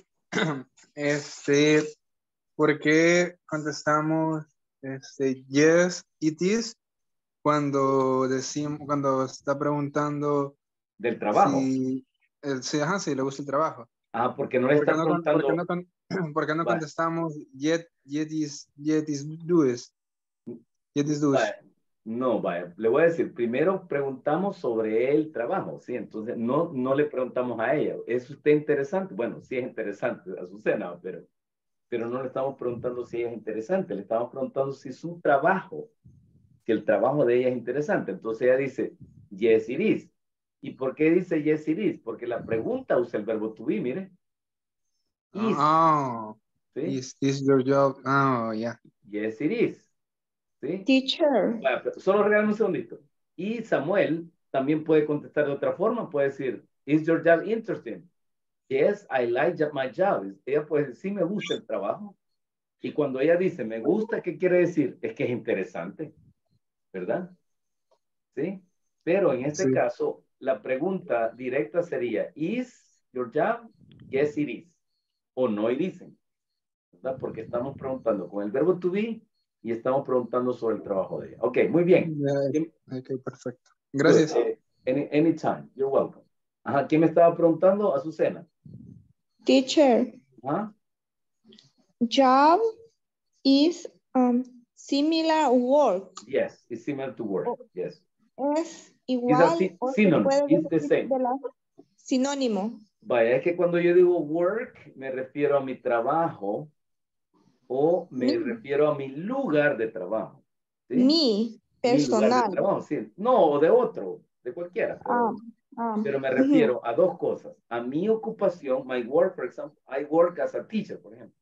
Este, ¿por qué contestamos este, yes, it is cuando decimos, cuando está preguntando Del trabajo. si, el, si, ajá, si le gusta el trabajo? Ah, porque no le ¿Por qué está no, con- preguntando. por qué no, con- por qué no Vale. contestamos yet, yet is, yet is does? Yet is does. Vale. No, vaya, le voy a decir, primero preguntamos sobre el trabajo, ¿sí? Entonces, no, no le preguntamos a ella, ¿es usted interesante? Bueno, sí es interesante, Azucena, pero, pero no le estamos preguntando si ella es interesante, le estamos preguntando si su trabajo, si el trabajo de ella es interesante. Entonces ella dice, yes it is. ¿Y por qué dice yes it is? Porque la pregunta usa el verbo to be, mire. Is, Oh, ¿sí? is this your job? Oh, yeah. Yes it is. ¿Sí? Teacher. Bueno, solo regálame un segundito. Y Samuel también puede contestar de otra forma. Puede decir, is your job interesting? Yes, I like my job. Ella puede decir, sí me gusta el trabajo. Y cuando ella dice, me gusta, ¿qué quiere decir? Es que es interesante. ¿Verdad? ¿Sí? Pero en este Sí. caso, la pregunta directa sería, is your job? Yes, it is. O no, it isn't. ¿Verdad? Porque estamos preguntando con el verbo to be y estamos preguntando sobre el trabajo de ella. Ok, muy bien. Yeah, ok, perfecto. Gracias. Good. Eh, any, anytime. You're welcome. Ajá, ¿quién me estaba preguntando? Azucena. Teacher. Ajá. Job is um, similar work. Yes, it's similar to work. Yes. Es igual It's a o se synonym. puede It's the decir same. de la sinónimo. Vaya, es que cuando yo digo work, me refiero a mi trabajo o me Mi. refiero a mi lugar de trabajo. ¿Sí? Mi Mi lugar de personal. trabajo, sí. No, o de otro, de cualquiera. Pero, Ah, ah. pero me refiero a dos cosas. A mi ocupación, my work, for example, I work as a teacher, por ejemplo.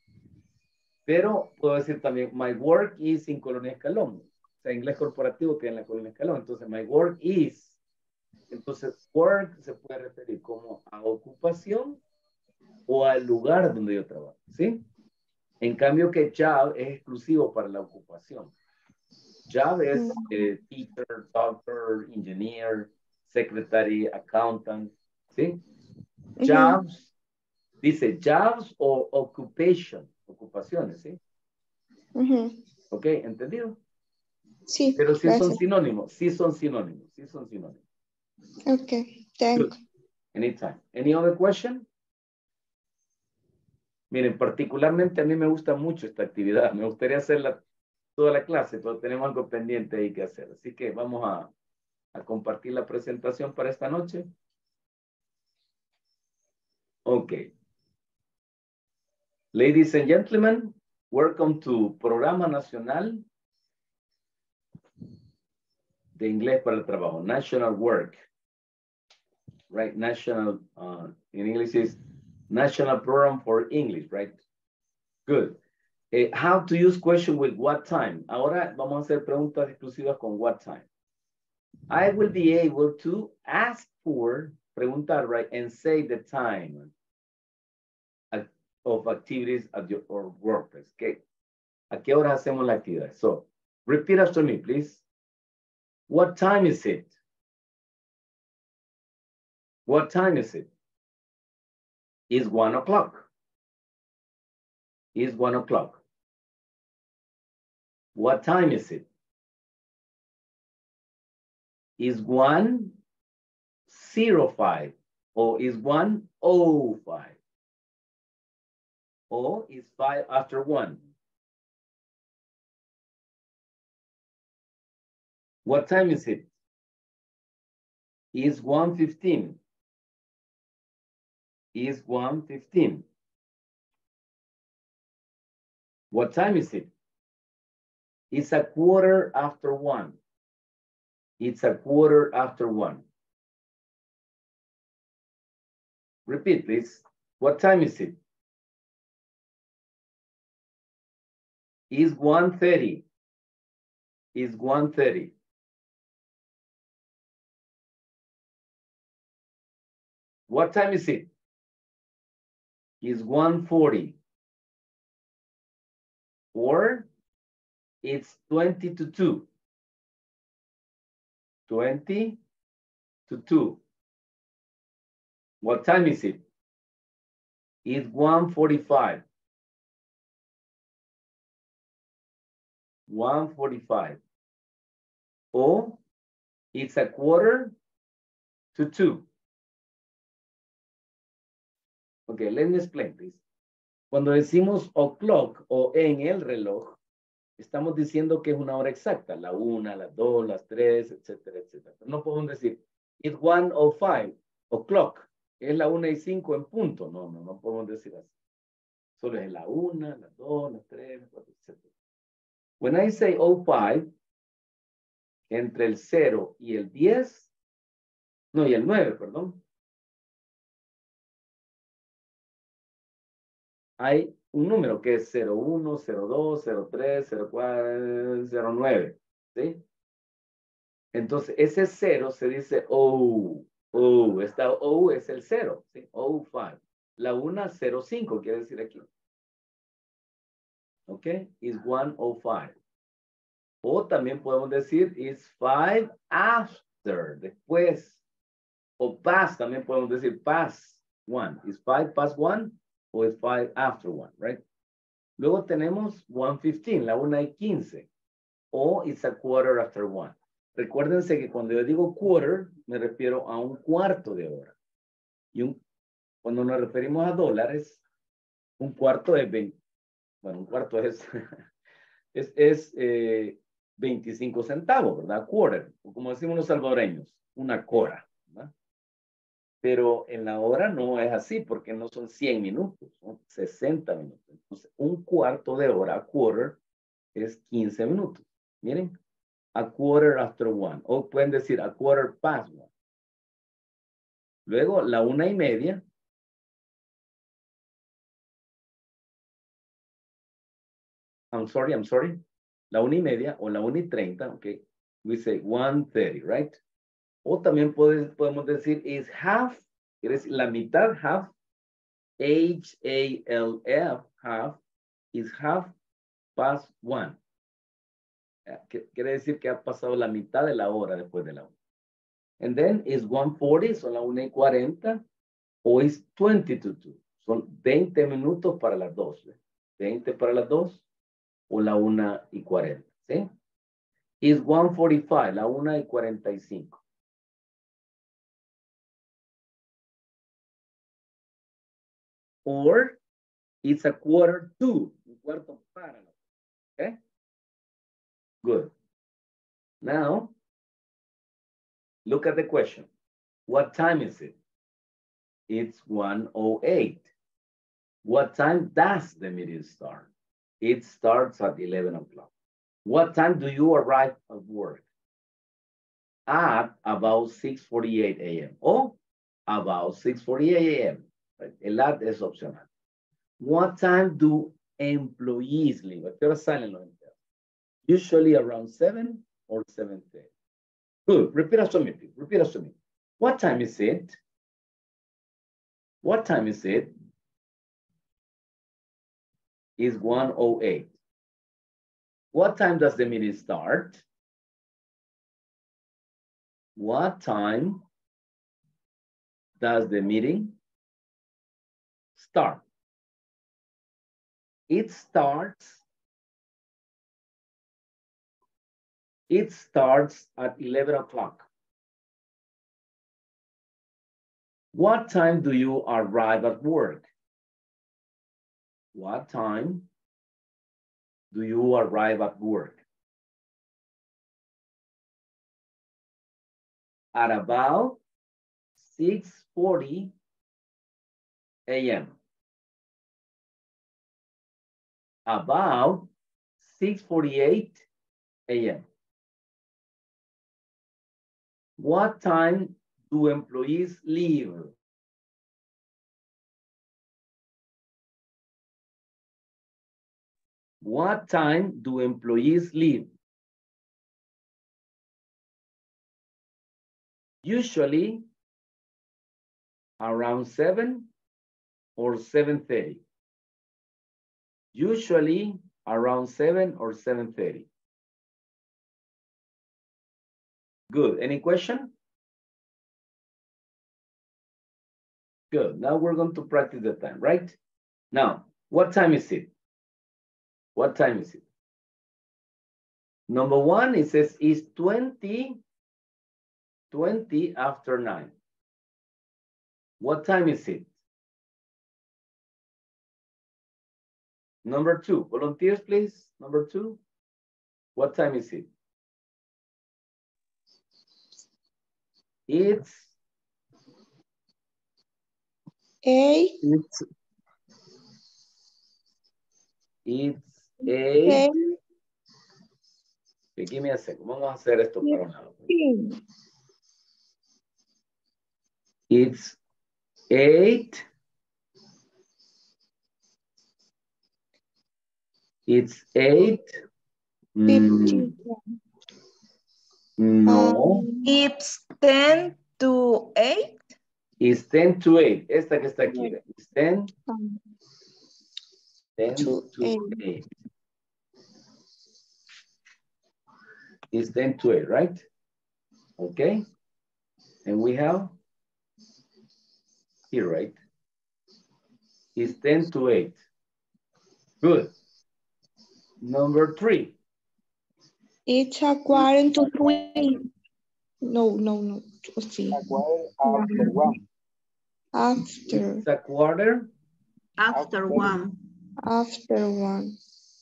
Pero puedo decir también, my work is in Colonia Escalón. O sea, inglés corporativo que en la Colonia Escalón. Entonces, my work is. Entonces, work se puede referir como a ocupación o al lugar donde yo trabajo. ¿Sí? En cambio que job es exclusivo para la ocupación. Job es eh, teacher, doctor, engineer, secretary, accountant. ¿Sí? Jobs, dice jobs o occupation, ocupaciones, ¿sí? Uh-huh. Ok, ¿entendido? Sí, pero sí gracias. son sinónimos, sí son sinónimos, sí son sinónimos. Okay, thank you. Anytime. Any other question? Miren, particularmente a mí me gusta mucho esta actividad. Me gustaría hacerla toda la clase, pero tenemos algo pendiente ahí que hacer. Así que vamos a, a compartir la presentación para esta noche. Ok. Ladies and gentlemen, welcome to Programa Nacional de Inglés para el Trabajo, National Work. Right, National, uh, in English is National Program for English, right? Good. Uh, how to use question with what time? Ahora vamos a hacer preguntas exclusivas con what time. I will be able to ask for, preguntar, right, and say the time of activities at your or workplace. Okay. ¿A qué hora hacemos la actividad? So, repeat after me, please. What time is it? What time is it? It's one o'clock. It's one o'clock. What time is it? Is one zero five or is one oh five? Or is five after one? What time is it? It's one fifteen. It's one fifteen. What time is it? It's a quarter after one. It's a quarter after one. Repeat, please. What time is it? It's one thirty. It's one thirty. What time is it? It's one forty. Or it's twenty to two. twenty to two. What time is it? It's one forty-five. one forty-five. Or it's a quarter to two. Okay, let me explain, please. Cuando decimos o'clock o en el reloj, estamos diciendo que es una hora exacta, la una, las dos, las tres, etcétera, etcétera. No podemos decir, it's one o five o'clock, es la una y cinco en punto. No, no, no podemos decir así. Solo es la una, las dos, las tres, las cuatro, etcétera. When I say oh five, entre el cero y el diez, no, y el nueve, perdón, hay un número que es cero uno, cero dos, cero tres, cero cuatro, cero nueve, ¿sí? Entonces, ese cero se dice O, O, esta O es el cero, ¿sí? O cinco. La una, cero cinco, quiere decir aquí. ¿Ok? Is one oh five. O también podemos decir is five after, después. O past, también podemos decir past one. Is five past one o is five after one, right? Luego tenemos one fifteen, la una y quince. O it's a quarter after one. Recuérdense que cuando yo digo quarter, me refiero a un cuarto de hora. Y un, cuando nos referimos a dólares, un cuarto es veinte. Bueno, un cuarto es, es, es eh, veinticinco centavos, ¿verdad? Quarter, o como decimos los salvadoreños, una cora, ¿verdad? Pero en la hora no es así, porque no son cien minutos, son sesenta minutos. Entonces, un cuarto de hora, a quarter, es quince minutos. Miren, a quarter after one, o pueden decir a quarter past one. Luego, la una y media. I'm sorry, I'm sorry. La una y media o la una y treinta, okay. We say one thirty, right? O también puede, podemos decir is half, es la mitad, half, H A L F, half, is half past one. Quiere decir que ha pasado la mitad de la hora después de la una. And then is one forty, son la una y cuarenta, o is twenty to two. Son veinte minutos para las dos. ¿eh? veinte para las dos o la una y cuarenta. ¿Sí? Is one forty-five, la una y cuarenta y cinco. Or it's a quarter to, un cuarto para. Okay? Good. Now, look at the question. What time is it? It's one oh eight. What time does the meeting start? It starts at eleven o'clock. What time do you arrive at work? At about six forty-eight a m or about six forty-eight a m Right? El at es opcional. What time do employees leave? ¿A qué hora salen los empleados? Usually around seven or seven thirty. Good. Repeat after me, please. Repeat after me. What time is it? What time is it? It's one oh eight. What time does the meeting start? What time does the meeting start? It starts, it starts at eleven o'clock. What time do you arrive at work? What time do you arrive at work? at about six forty a m About six forty-eight a m What time do employees leave? What time do employees leave? Usually around seven or seven thirty. Usually around seven or seven thirty. Good. Any question? Good. Now we're going to practice the time, right? Now, what time is it? What time is it? Number one, it says it's twenty, twenty after nine. What time is it? Number two, volunteers, please. Number two, what time is it? It's eight. It's It's eight. Okay, give me a second. Vamos a hacer esto para un lado. It's eight. It's eight. Mm, no. It's ten to eight. It's ten to eight. Esta que está aquí. It's ten. ten to eight. It's ten to eight, right? Okay. And we have here, right? It's ten to eight. Good. Number three. It's a quarter to three. No, no, no. See. A quarter after one. After. It's a quarter. After one. After one.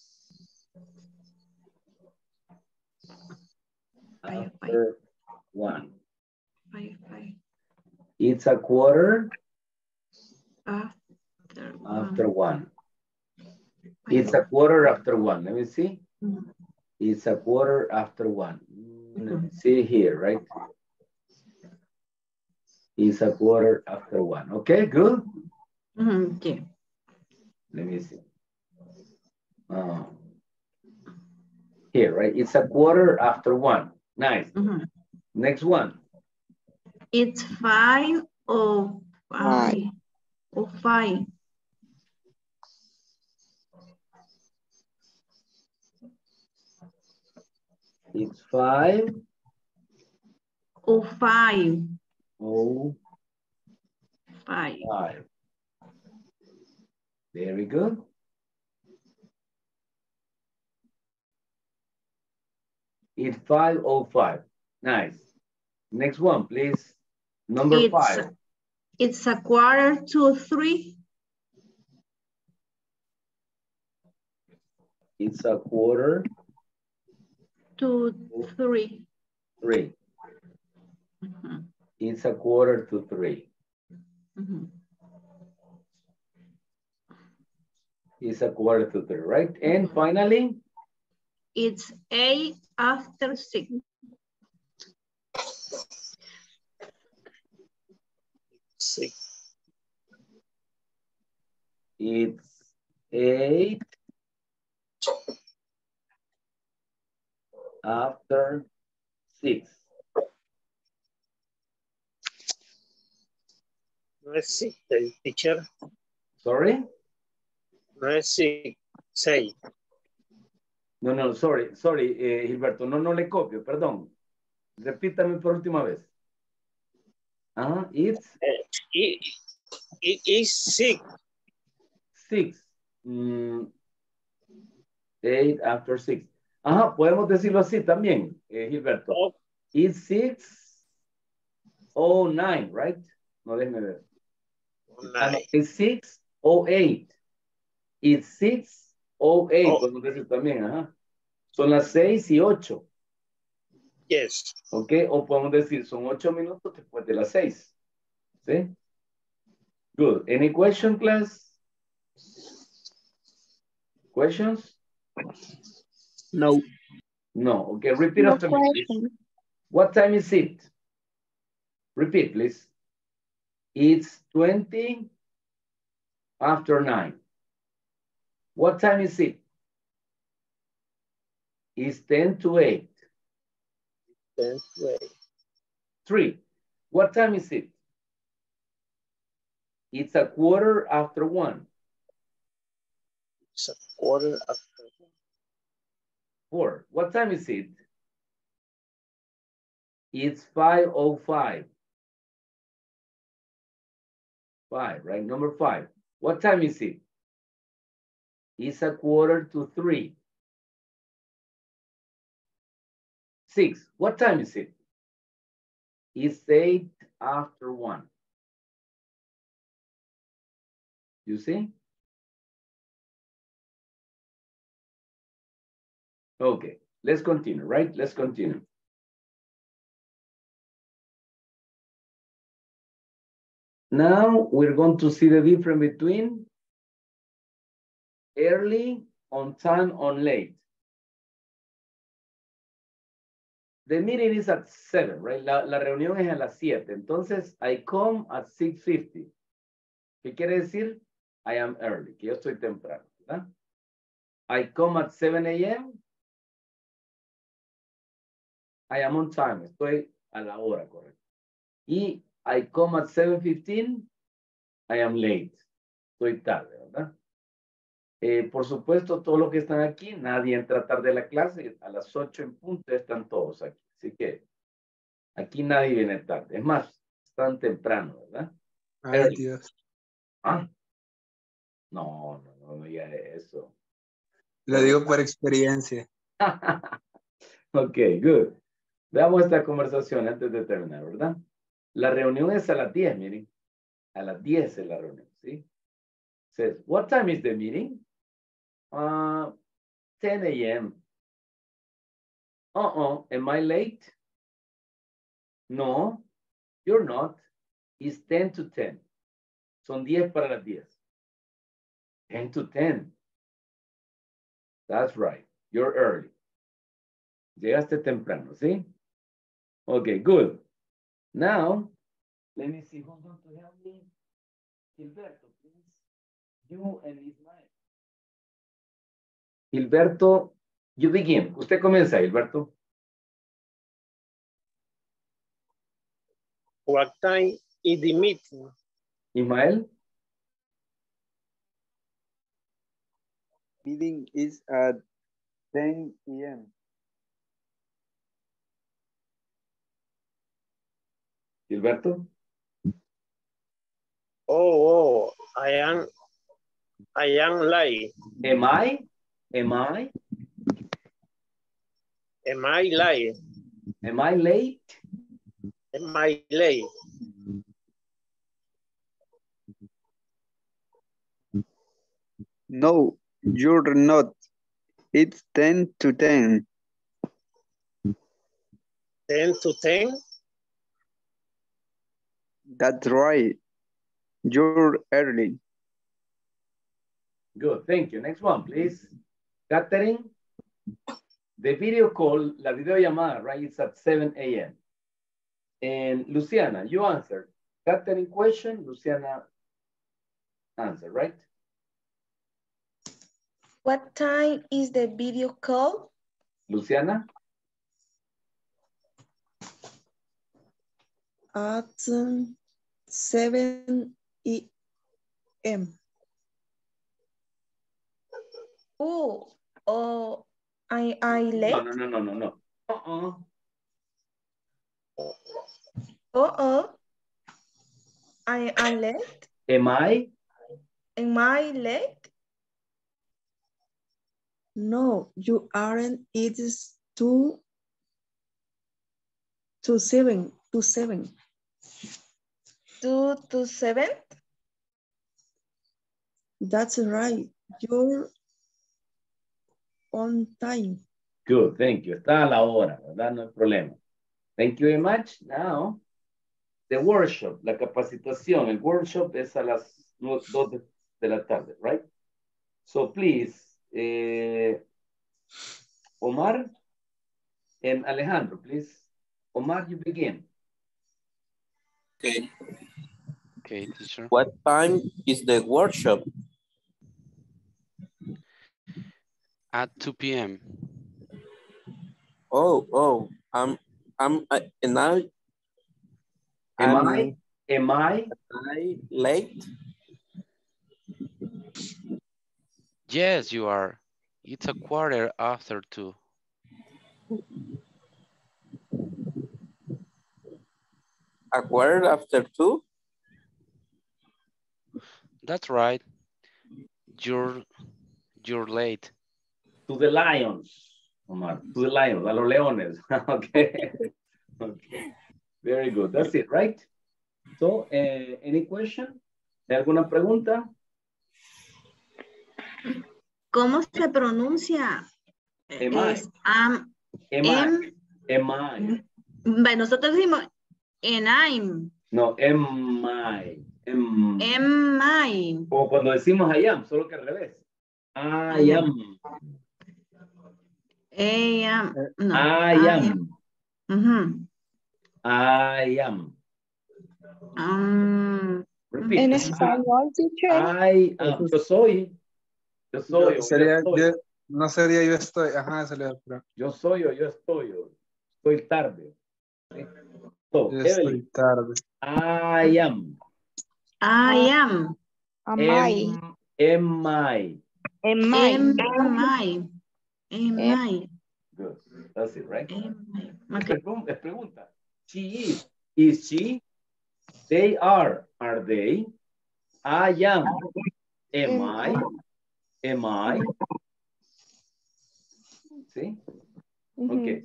After one. Five, five. It's a quarter After one. after one. It's a quarter after one. Let me see. Mm-hmm. It's a quarter after one. Let me see here, right? It's a quarter after one. Okay, good. Mm-hmm. Yeah. Let me see. Uh, here, right? It's a quarter after one. Nice. Mm-hmm. Next one. It's five or five. Five. Or five. It's five. Or five. Oh. Five. Five. Very good. It's five oh five. Nice. Next one, please. Number it's, five. It's a quarter to three. It's a quarter to three. Three. Mm-hmm. It's a quarter to three. Mm-hmm. It's a quarter to three, right? And mm-hmm. finally? It's eight after six. Six. It's eight after six. No es six, teacher. Sorry? No es six, seis. No, no, sorry, sorry, eh, Gilberto, no, no le copio, perdón. Repítame por última vez. Ah, it's? Uh, it, it is six. Six. Mm, eight after six. Ajá, podemos decirlo así también, eh, Gilberto. Oh. It's six oh nine, right? No, déjeme ver. Nine. It's six oh eight. It's six oh eight, Oh. podemos decir también, ajá. Son las seis y ocho. Yes. Ok, o podemos decir son ocho minutos después de las seis. ¿Sí? Good. Any question, class? Questions? No. No. Okay, repeat No after me, please. question. What time is it? Repeat, please. It's twenty after nine. What time is it? It's ten to eight. ten to eight. Three. What time is it? It's a quarter after one. It's a quarter after one. Four. What time is it? It's five oh five. Five, right? Number five. What time is it? It's a quarter to three. Six. What time is it? It's eight after one. You see? Okay, let's continue, right? Let's continue. Now we're going to see the difference between early, on time, on late. The meeting is at seven, right? La, la reunión es a las siete. Entonces, I come at six fifty. ¿Qué quiere decir? I am early, que yo estoy temprano, ¿verdad? I come at seven A M I am on time, estoy a la hora, correcto. Y I come at seven fifteen, I am late, estoy tarde, ¿verdad? Eh, por supuesto, todos los que están aquí, nadie entra tarde a la clase, a las ocho en punto están todos aquí. Así que aquí nadie viene tarde. Es más, están temprano, ¿verdad? Ay, Early. Dios. ¿Ah? No, no, no, no diga eso. Lo digo por experiencia. Ok, good. Veamos esta conversación antes de terminar, ¿verdad? La reunión es a las diez, miren. A las diez es la reunión, ¿sí? Says, what time is the meeting? Uh, ten A M Uh-uh, am I late? No, you're not. It's ten to ten. Son diez para las diez. ten to ten. That's right. You're early. Llegaste temprano, ¿sí? Okay, good. Now, let me see who's going to help me. Gilberto, please. You and Ismael. Gilberto, you begin. Usted comienza, Gilberto. What time is the meeting? Ismael. Meeting is at ten A M Gilberto. Oh, oh, I am, I am late. Am I? Am I? Am I late? Am I late? Am I late? No, you're not. It's ten to ten. ten to ten? That's right. You're early. Good, thank you. Next one, please. Catherine. The video call, la videollamada, right? It's at seven A M And Luciana, you answered. Catherine question, Luciana answer, right? What time is the video call? Luciana? At um, seven A M Oh, oh, I, I late? No, no, no, no, no, no. Uh-uh. Oh, oh, I am late? Am I? Am I late? No, you aren't. It is two to seven to seven. Two to seven? That's right. You're on time. Good, thank you. Está a la hora, ¿verdad? No hay problema. Thank you very much. Now, the workshop, la capacitación, el workshop es a las dos de, de la tarde, right? So please, eh, Omar and Alejandro, please. Omar, you begin. Okay. Okay, teacher. What time is the workshop? At two P M Oh, oh, I'm, I'm, I, and I, Am I'm, I, am I? am I late? Yes, you are. It's a quarter after two. A quarter after two? That's right. You're, you're late. To the lions, Omar. To the lions, a los leones. Okay. Okay. Very good. That's it, right? So, uh, any question? ¿Alguna pregunta? ¿Cómo se pronuncia? Am I? Es am, Am I? em, Am I? bueno, nosotros decimos en I'm. No, am I? Am, Am I. o cuando decimos I am, solo que al revés. I, I am. I am. No. I, I am. am. Uh-huh. I am. Um, Repeat. En español, teacher. I am. Yo soy. Yo soy. Yo o sería, yo estoy. yo- no sería yo estoy, ajá, sería, pero Yo soy o yo estoy. O estoy tarde. ¿Sí? So, yo estoy Evelyn, tarde. I am. I am. Am I? Am, am I? Am I? Am I. Am I. Good. That's it, right? Am I. Es Okay. pregun- es pregunta. She is. Is she? They are. Are they? I am. Am Am I? Am I? ¿Sí? Ujú. Ok.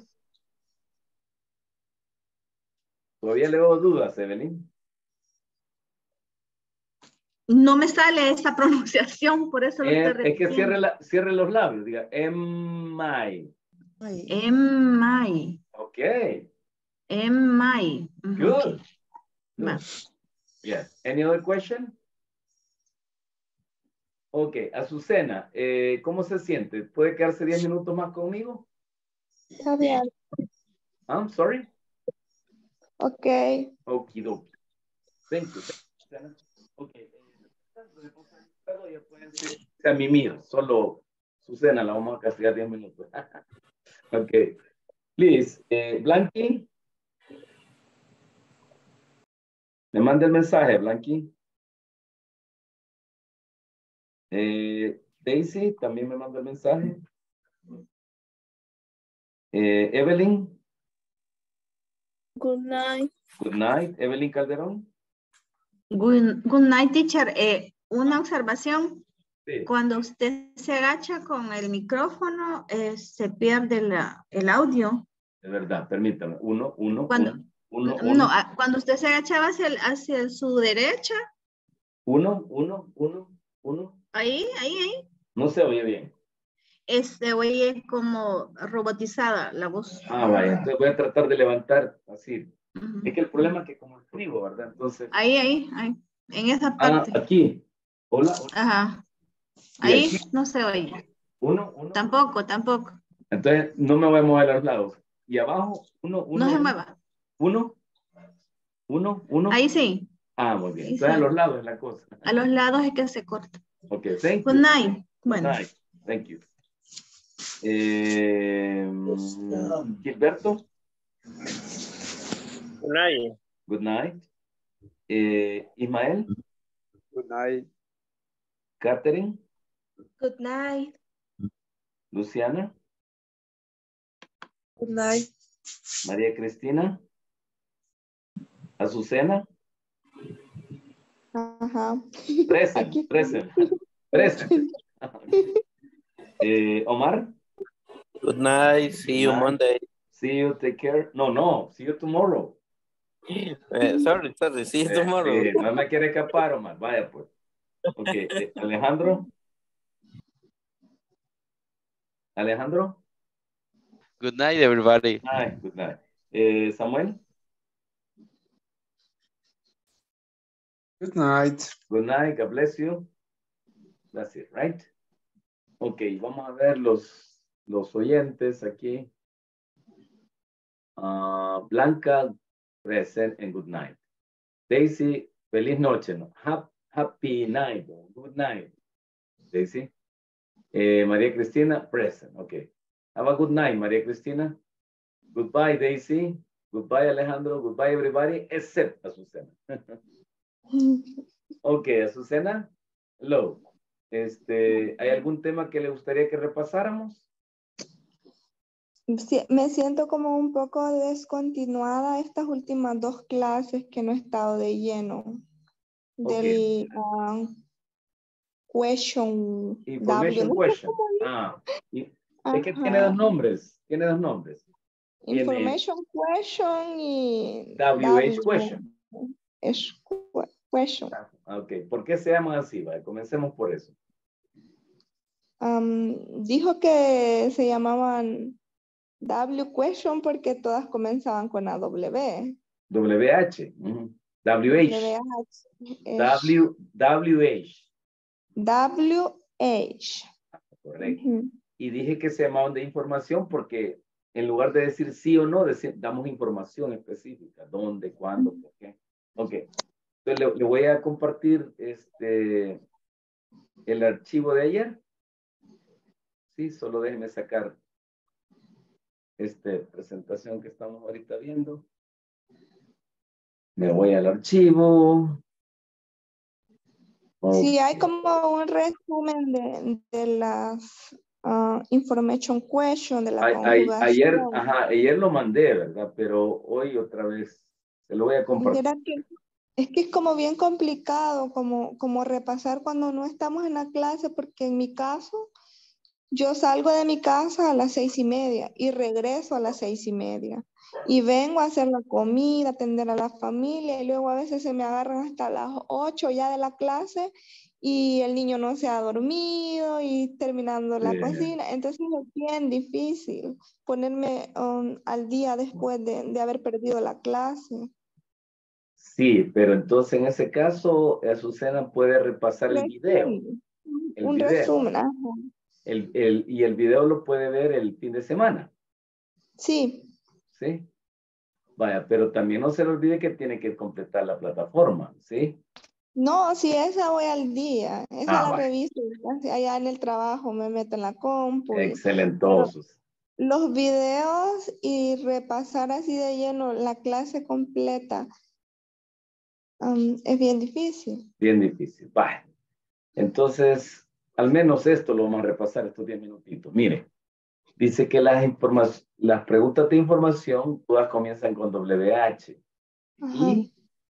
Todavía le veo dudas, Evelyn. No me sale esa pronunciación, por eso lo Eh, estoy es que cierre, repitiendo. la, cierre los labios. Diga, am I? Am I. Ok. Am I. Ujú, Good. okay. Good. Va. Yes. Any other question? Ok. Azucena, eh, ¿cómo se siente? ¿Puede quedarse diez minutos más conmigo? Está bien. I'm sorry. Ok. Okidoki. Thank you. Azucena. Ok. eh, Ya pueden ser a mí mío. Solo Azucena la vamos a castigar diez minutos. Ok. Please, eh, Blanqui. Me manda el mensaje, Blanqui. Eh, Daisy también me manda el mensaje. Eh, Evelyn. Good night. Good night. Evelyn Calderón. Good, good night, teacher. Eh, una observación. Sí. Cuando usted se agacha con el micrófono, eh, se pierde la, el audio. Es verdad, permítame. Uno, uno, Cuando, uno, uno, no, uno, a- cuando usted se agachaba hacia, el- hacia su derecha, uno, uno, uno, uno. ahí, ahí, ahí, No se oye bien. este, oye como robotizada la voz. Ah, vaya. Entonces voy a tratar de levantar así. Ujú. Es que el problema es que como escribo, ¿verdad? Entonces. Ahí, ahí, ahí, en esa Ah, parte. aquí. Hola. hola. Ajá. Y Ahí aquí. no se oye. Uno, uno. Tampoco, tampoco. Entonces no me voy a mover a los lados. Y abajo, uno, uno. No se uno, mueva. Uno, uno, uno. Ahí sí. Ah, muy bien. Ahí Entonces sí. a los lados es la cosa. A los lados es que se corta. Ok, thank Good you. night. Good Bueno. night. Thank you. Eh, Gilberto. Good night. Good night. Eh, Ismael. Good night. Catherine. Good night. Luciana. Good night. María Cristina. Azucena. Ajá. Present. Aquí. Present. Present. Eh, Omar. Good night. See you Good night. Monday. See you. Take care. No, no. See you tomorrow. Eh, sorry, sorry. See you Eh, tomorrow. eh, no me quiere escapar, Omar. Vaya, pues. Ok. eh, Alejandro. Alejandro. Good night, everybody. Night, good night. Eh, Samuel? Good night. Good night, God bless you. That's it, right? Ok, vamos a ver los, los oyentes aquí. Uh, Blanca, present and good night. Daisy, feliz noche. No? Hap- happy night. Good night. Daisy. Eh, María Cristina, present. Ok. Have a good night, María Cristina. Goodbye, Daisy. Goodbye, Alejandro. Goodbye, everybody, except Azucena. Ok, Azucena. Hello. Este, ¿hay algún tema que le gustaría que repasáramos? Sí, me siento como un poco descontinuada estas últimas dos clases que no he estado de lleno. Ok. Del um, question Information W. No sé question. cómo dice. Ah, y- es que tiene Ajá. dos nombres. Tiene dos nombres. Tiene Information question y W H question. es que- question. Ah, ok. ¿Por qué se llaman así? Vale, comencemos por eso. Um, dijo que se llamaban W question porque todas comenzaban con la W. W H. ujú. W H. W, W H. W H. Correcto. Ujú. Y dije que se llamaban de información porque en lugar de decir sí o no, deci- damos información específica. ¿Dónde, cuándo, por qué? Ok. Entonces le, le voy a compartir este, el archivo de ayer. Sí, solo déjeme sacar esta presentación que estamos ahorita viendo. Me voy al archivo. Sí, Ok. hay como un resumen de, de las ah, information question, de la A- a- conjugación. ayer, ajá, ayer lo mandé, ¿verdad? Pero hoy otra vez se lo voy a compartir. Viera que es que es como bien complicado, como, como repasar cuando no estamos en la clase, porque en mi caso, yo salgo de mi casa a las seis y media y regreso a las seis y media. Y vengo a hacer la comida, atender a la familia, y luego a veces se me agarran hasta las ocho ya de la clase y el niño no se ha dormido y terminando la Sí. cocina. Entonces es bien difícil ponerme um, al día después de, de haber perdido la clase. Sí, pero entonces en ese caso, Azucena puede repasar el video. Resumen. El Un video. resumen, ajá. El, el, y el video lo puede ver el fin de semana. Sí. ¿Sí? Vaya, pero también no se le olvide que tiene que completar la plataforma, ¿sí? No, si esa voy al día, esa Ah, la vaya. reviso, allá en el trabajo me meto en la compu. y- Excelentosos. Los videos y repasar así de lleno la clase completa um, es bien difícil. Bien difícil. Vaya. Entonces, al menos esto lo vamos a repasar estos diez minutitos. Mire, dice que las, informa- las preguntas de información todas comienzan con W H. Ajá. Y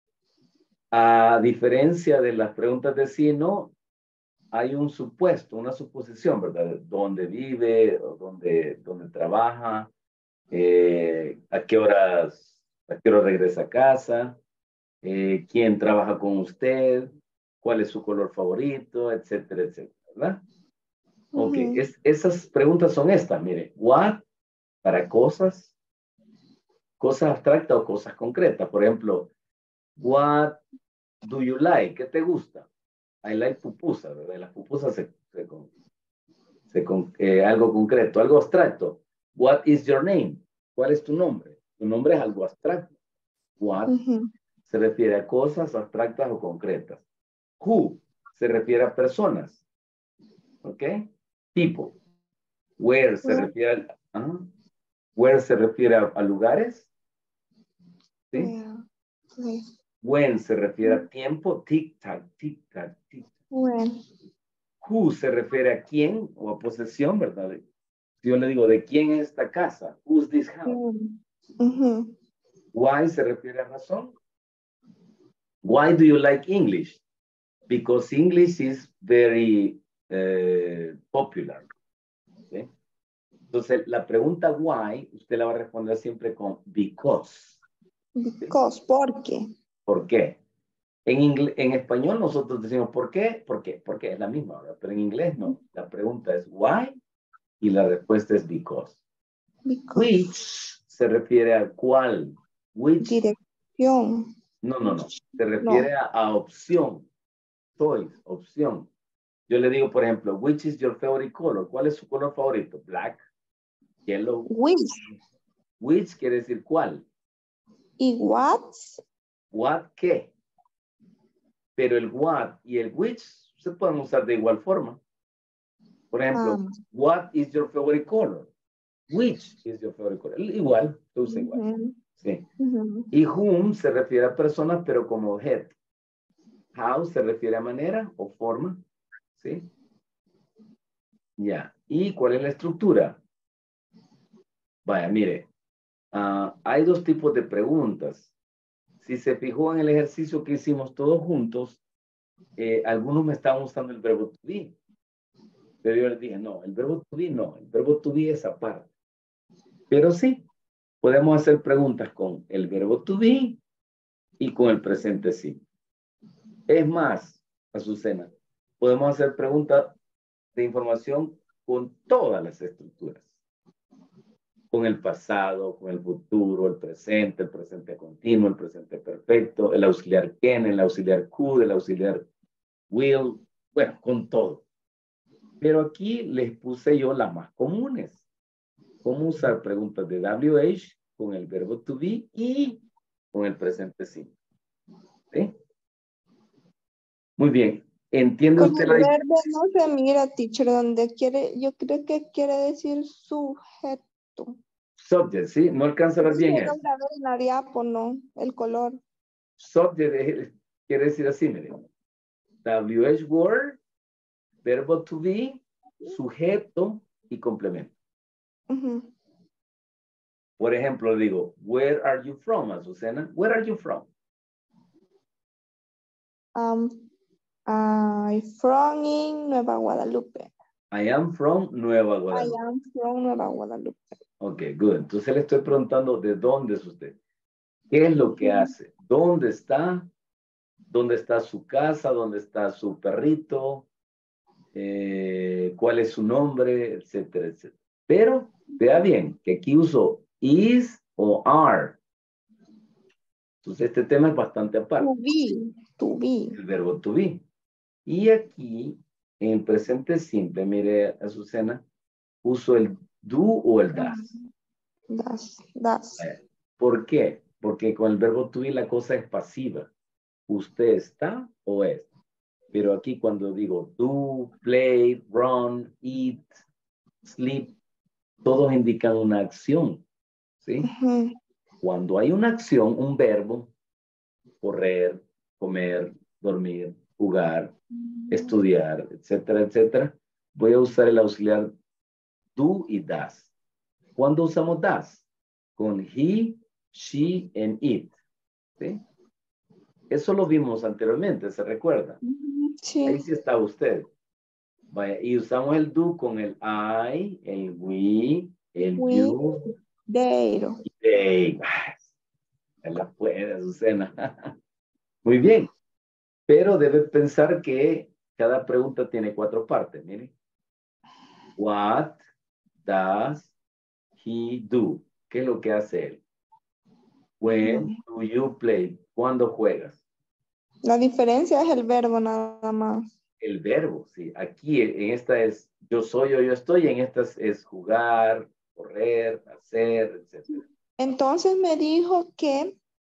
a diferencia de las preguntas de sí, no, hay un supuesto, una suposición, ¿verdad? ¿Dónde vive? O ¿Dónde, dónde trabaja? Eh, ¿A qué horas, a qué hora regresa a casa? Eh, ¿Quién trabaja con usted? ¿Cuál es su color favorito? Etcétera, etcétera, ¿verdad? Ok, Ujú. es, esas preguntas son estas, mire. What, para cosas, cosas abstractas o cosas concretas. Por ejemplo, what do you like? ¿Qué te gusta? I like pupusas, ¿verdad? Las pupusas se, se, con- se con- eh, algo concreto, algo abstracto. What is your name? ¿Cuál es tu nombre? Tu nombre es algo abstracto. What Ujú. se refiere a cosas abstractas o concretas. Who se refiere a personas. ¿Ok? People. Where se Where? refiere a, ajá. Where se refiere a, a lugares. ¿Sí? Yeah. Okay. When se refiere a tiempo. Tic-tac, tic-tac, tic-tac. When? Who se refiere a quién o a posesión, ¿verdad? Si yo le digo, ¿de quién es esta casa? Who's this house? Mm. Ujú. Why se refiere a razón. Why do you like English? Because English is very eh, popular. ¿Sí? Entonces, la pregunta why, usted la va a responder siempre con because. Because, ¿por qué? ¿Por qué? En, ingle- en español nosotros decimos ¿por qué? ¿Por qué? Porque es la misma, ¿verdad? Pero en inglés no. La pregunta es why y la respuesta es because. Because Which se refiere a cuál. Which. dirección. No, no, no. Se refiere No. a, a opción. Choice, opción. Yo le digo, por ejemplo, which is your favorite color? ¿Cuál es su color favorito? Black, yellow. Which. Which quiere decir cuál. ¿Y what? What qué. Pero el what y el which se pueden usar de igual forma. Por ejemplo, Um, what is your favorite color? Which is your favorite color? Igual, se usa igual. uh-huh. Sí. Uh-huh. Y whom se refiere a personas, pero como objeto. How se refiere a manera o forma. ¿Sí? Ya. ¿Y cuál es la estructura? Vaya, mire. Uh, hay dos tipos de preguntas. Si se fijó en el ejercicio que hicimos todos juntos, eh, algunos me estaban usando el verbo to be. Pero yo les dije, no, el verbo to be no. El verbo to be es aparte. Pero sí, podemos hacer preguntas con el verbo to be y con el presente simple. Es más, Azucena, podemos hacer preguntas de información con todas las estructuras. Con el pasado, con el futuro, el presente, el presente continuo, el presente perfecto, el auxiliar can, el auxiliar could, el auxiliar will, bueno, con todo. Pero aquí les puse yo las más comunes. Cómo usar preguntas de W H con el verbo to be y con el presente simple. ¿Sí? Muy bien. ¿Entiende Con usted el la verbo diferencia? no se mira, teacher, donde quiere, yo creo que quiere decir sujeto. Subject, ¿sí? No alcanza a ver No bien se eso. logra ver en la diápono, el color. Subject es- quiere decir así, miren. W H word, verbo to be, sujeto y complemento. Uh-huh. Por ejemplo, le digo, where are you from, Azucena? Where are you from? Um, I'm from in Nueva Guadalupe. I am from Nueva I Guadalupe. am from Nueva Guadalupe. Ok, good. Entonces le estoy preguntando de dónde es usted. ¿Qué es lo que hace? ¿Dónde está? ¿Dónde está su casa? ¿Dónde está su perrito? Eh, ¿Cuál es su nombre? Etcétera, etcétera. Pero vea bien que aquí uso is o are. Entonces este tema es bastante aparte. To be, to be. El verbo to be. Y aquí, en el presente simple, mire, Azucena, uso el do o el das. Das, das. ¿Por qué? Porque con el verbo to be la cosa es pasiva. Usted está o es. Pero aquí cuando digo do, play, run, eat, sleep, todos indican una acción. ¿Sí? Uh-huh. Cuando hay una acción, un verbo, correr, comer, dormir, jugar, estudiar, etcétera, etcétera, voy a usar el auxiliar do y das. ¿Cuándo usamos das? Con he, she, and it. ¿Sí? Eso lo vimos anteriormente, ¿se recuerda? Sí. Ahí sí está usted. Vaya, y usamos el do con el I, el we, el We, you, they. y they. Se la puede, Azucena. Muy bien. Pero debe pensar que cada pregunta tiene cuatro partes. Mire. What does he do? ¿Qué es lo que hace él? When do you play? ¿Cuándo juegas? La diferencia es el verbo nada más. El verbo, sí. Aquí en esta es yo soy o yo estoy. En esta es, es jugar, correr, hacer, etcétera. Entonces me dijo que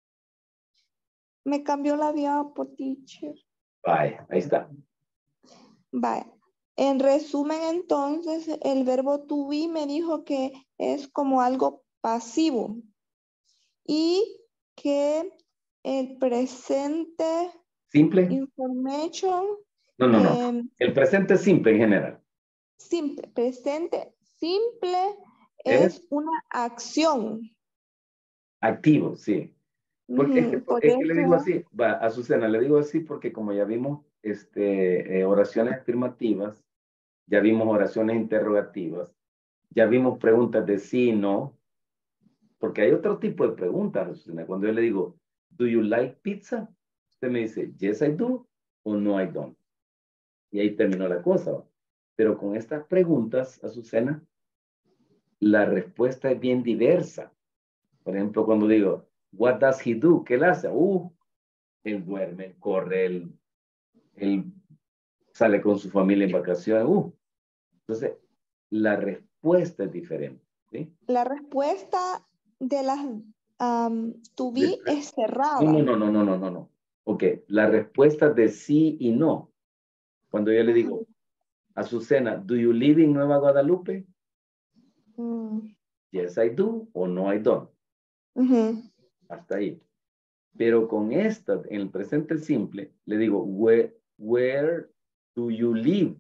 me cambió la diapo, teacher. Vaya, ahí está. Vaya. En resumen, entonces, el verbo to be me dijo que es como algo pasivo y que el presente ¿Simple? information. No, no, no. Eh, El presente es simple en general. Simple, presente simple ¿Es? es una acción. Activo, sí. Porque es que, Ujú, por es que le digo eso- así, va, Azucena, le digo así porque como ya vimos este, eh, oraciones afirmativas, ya vimos oraciones interrogativas, ya vimos preguntas de sí y no, porque hay otro tipo de preguntas, Azucena. Cuando yo le digo, ¿do you like pizza? Usted me dice, yes, I do, o no, I don't. Y ahí terminó la cosa. ¿Va? Pero con estas preguntas, Azucena, la respuesta es bien diversa. Por ejemplo, cuando digo, what does he do? ¿Qué él hace? Uh, él duerme, él corre, él, él sale con su familia en vacaciones. Uh. Entonces, la respuesta es diferente. ¿Sí? La respuesta de las um, to be De, es cerrada. no, no, no, no, no, no, no. Ok, la respuesta de sí y no. Cuando yo le digo a Azucena, ¿do you live in Nueva Guadalupe? Mm. Yes, I do, o no, I don't. Uh-huh. Hasta ahí. Pero con esta, en el presente simple, le digo, where, where do you live?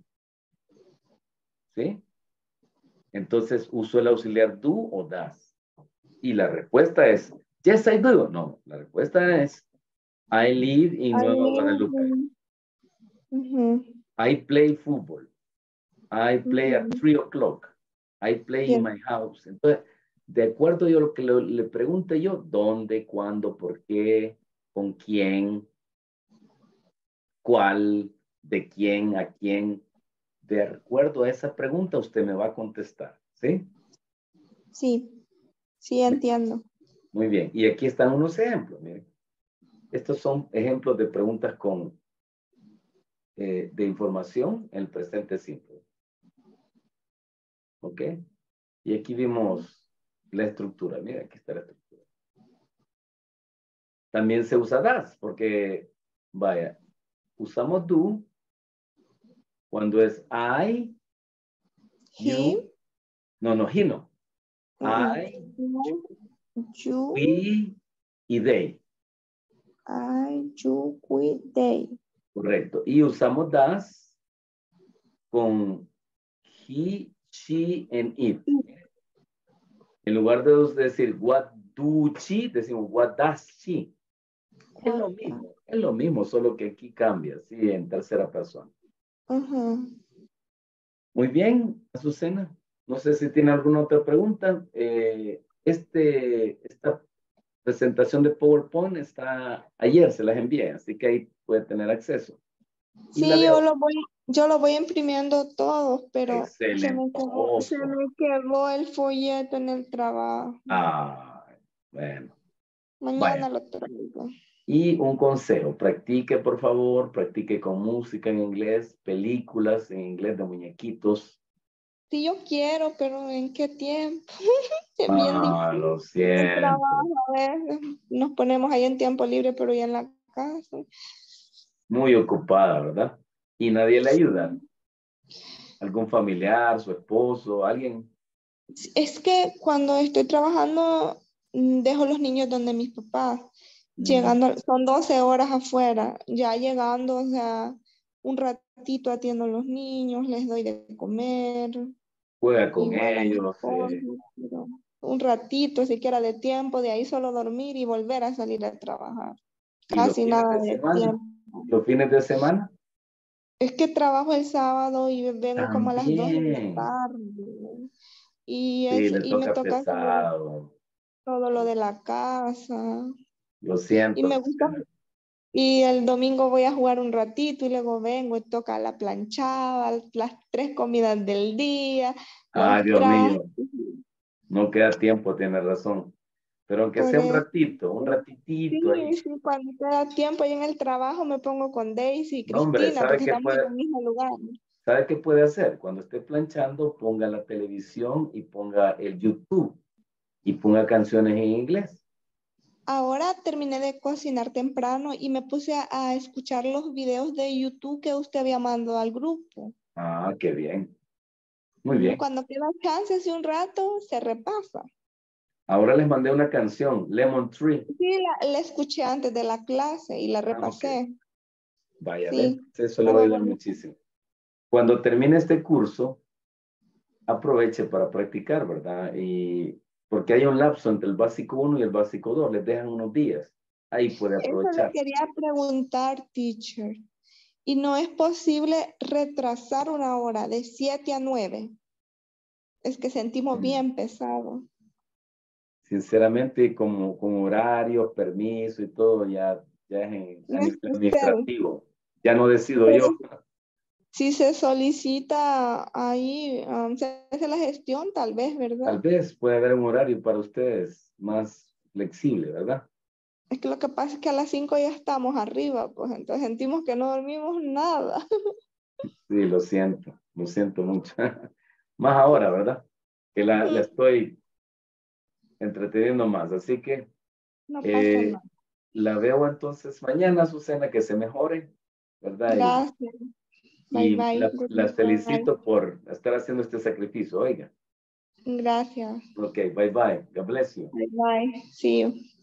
¿Sí? Entonces uso el auxiliar do o does. Y la respuesta es, yes, I do. No, la respuesta es, I live in I Nueva live Guadalupe. in- Uh-huh. I play football. I play Uh-huh. at three o'clock. I play Yes. in my house. Entonces, de acuerdo a lo que le, le pregunte yo, ¿dónde, cuándo, por qué, con quién, cuál, de quién, a quién? De acuerdo a esa pregunta, usted me va a contestar, ¿sí? Sí, sí entiendo. Muy bien. Y aquí están unos ejemplos, miren. Estos son ejemplos de preguntas con eh, de información en el presente simple. ¿Ok? Y aquí vimos la estructura. Mira, aquí está la estructura. También se usa das, porque, vaya, usamos do cuando es I, you, He, no, no, he no. uh-uh. I, You, you, we y they. I, you, we, they. Correcto. Y usamos das con he, she, and it. En lugar de decir what do she, decimos what does she. Es lo mismo, es lo mismo, solo que aquí cambia, sí, en tercera persona. Uh-huh. Muy bien, Azucena. No sé si tiene alguna otra pregunta. Eh, este, esta presentación de PowerPoint está, ayer se las envié, así que ahí puede tener acceso. Y la Sí, de yo hoy. lo voy, yo lo voy imprimiendo todos, pero se me, Excelente. quedó, se me quedó el folleto en el trabajo. Ah, bueno. Mañana Vaya. lo traigo. Y un consejo, practique por favor, practique con música en inglés, películas en inglés de muñequitos. Sí, yo quiero, pero ¿en qué tiempo? Es bien Ah, difícil. lo El siento. trabajo, a veces nos ponemos ahí en tiempo libre, pero ya en la casa. Muy ocupada, ¿verdad? Y nadie le ayuda. ¿Algún familiar, su esposo, alguien? Es que cuando estoy trabajando, mm, dejo los niños donde mis papás. Llegando, son doce horas afuera, ya llegando, o sea, un ratito atiendo a los niños, les doy de comer. Juega con Igual a mi ellos. esposo, eh, pero un ratito, siquiera de tiempo, de ahí solo dormir y volver a salir a trabajar. ¿Y los Casi fines nada de de semana? tiempo. ¿Los fines de semana? Es que trabajo el sábado y vengo como a las dos de la También. tarde. Y, Sí, es, le y me toca toca hacer pesado. todo lo de la casa. Lo Y siento. me gusta. Y el domingo voy a jugar un ratito y luego vengo y toca la planchada, las tres comidas del día, Ay, los Dios trastes. mío. No queda tiempo, tiene razón. Pero aunque Por sea un eso. ratito, un ratitito ahí. Sí, sí, cuando queda tiempo ahí en el trabajo me pongo con Daisy y No, hombre, Cristina ¿sabe porque qué estamos en puede, el mismo lugar. ¿sabe qué puede hacer? Cuando esté planchando, ponga la televisión y ponga el YouTube y ponga canciones en inglés. Ahora terminé de cocinar temprano y me puse a, a escuchar los videos de YouTube que usted había mandado al grupo. Ah, qué bien. Muy bien. Cuando queda chance hace un rato, se repasa. Ahora les mandé una canción, Lemon Tree. Sí, la, la escuché antes de la clase y la repasé. Ah, Vaya, Sí, ¿ves? Eso le va a ayudar bonito. muchísimo. Cuando termine este curso, aproveche para practicar, ¿verdad? Y porque hay un lapso entre el básico uno y el básico dos, les dejan unos días. Ahí puede Eso aprovechar. le quería preguntar, teacher. ¿Y no es posible retrasar una hora de siete a nueve? Es que sentimos Mm. bien pesado. Sinceramente, como, como horarios, permiso y todo, ya, ya es en No es usted. administrativo. Ya no decido yo. si se solicita ahí, um, se hace la gestión, tal vez, ¿verdad? Tal vez puede haber un horario para ustedes más flexible, ¿verdad? Es que lo que pasa es que a las cinco ya estamos arriba, pues entonces sentimos que no dormimos nada. Sí, lo siento, lo siento mucho. Más ahora, ¿verdad? Que la, la estoy entreteniendo más. Así que No pasa eh, nada. la veo entonces mañana, Susana, que se mejore, ¿verdad? Y, Gracias. Bye, y bye. la- Good las night. felicito por estar haciendo este sacrificio, oiga. Gracias. Ok, bye bye. God bless you. Bye, bye. See you.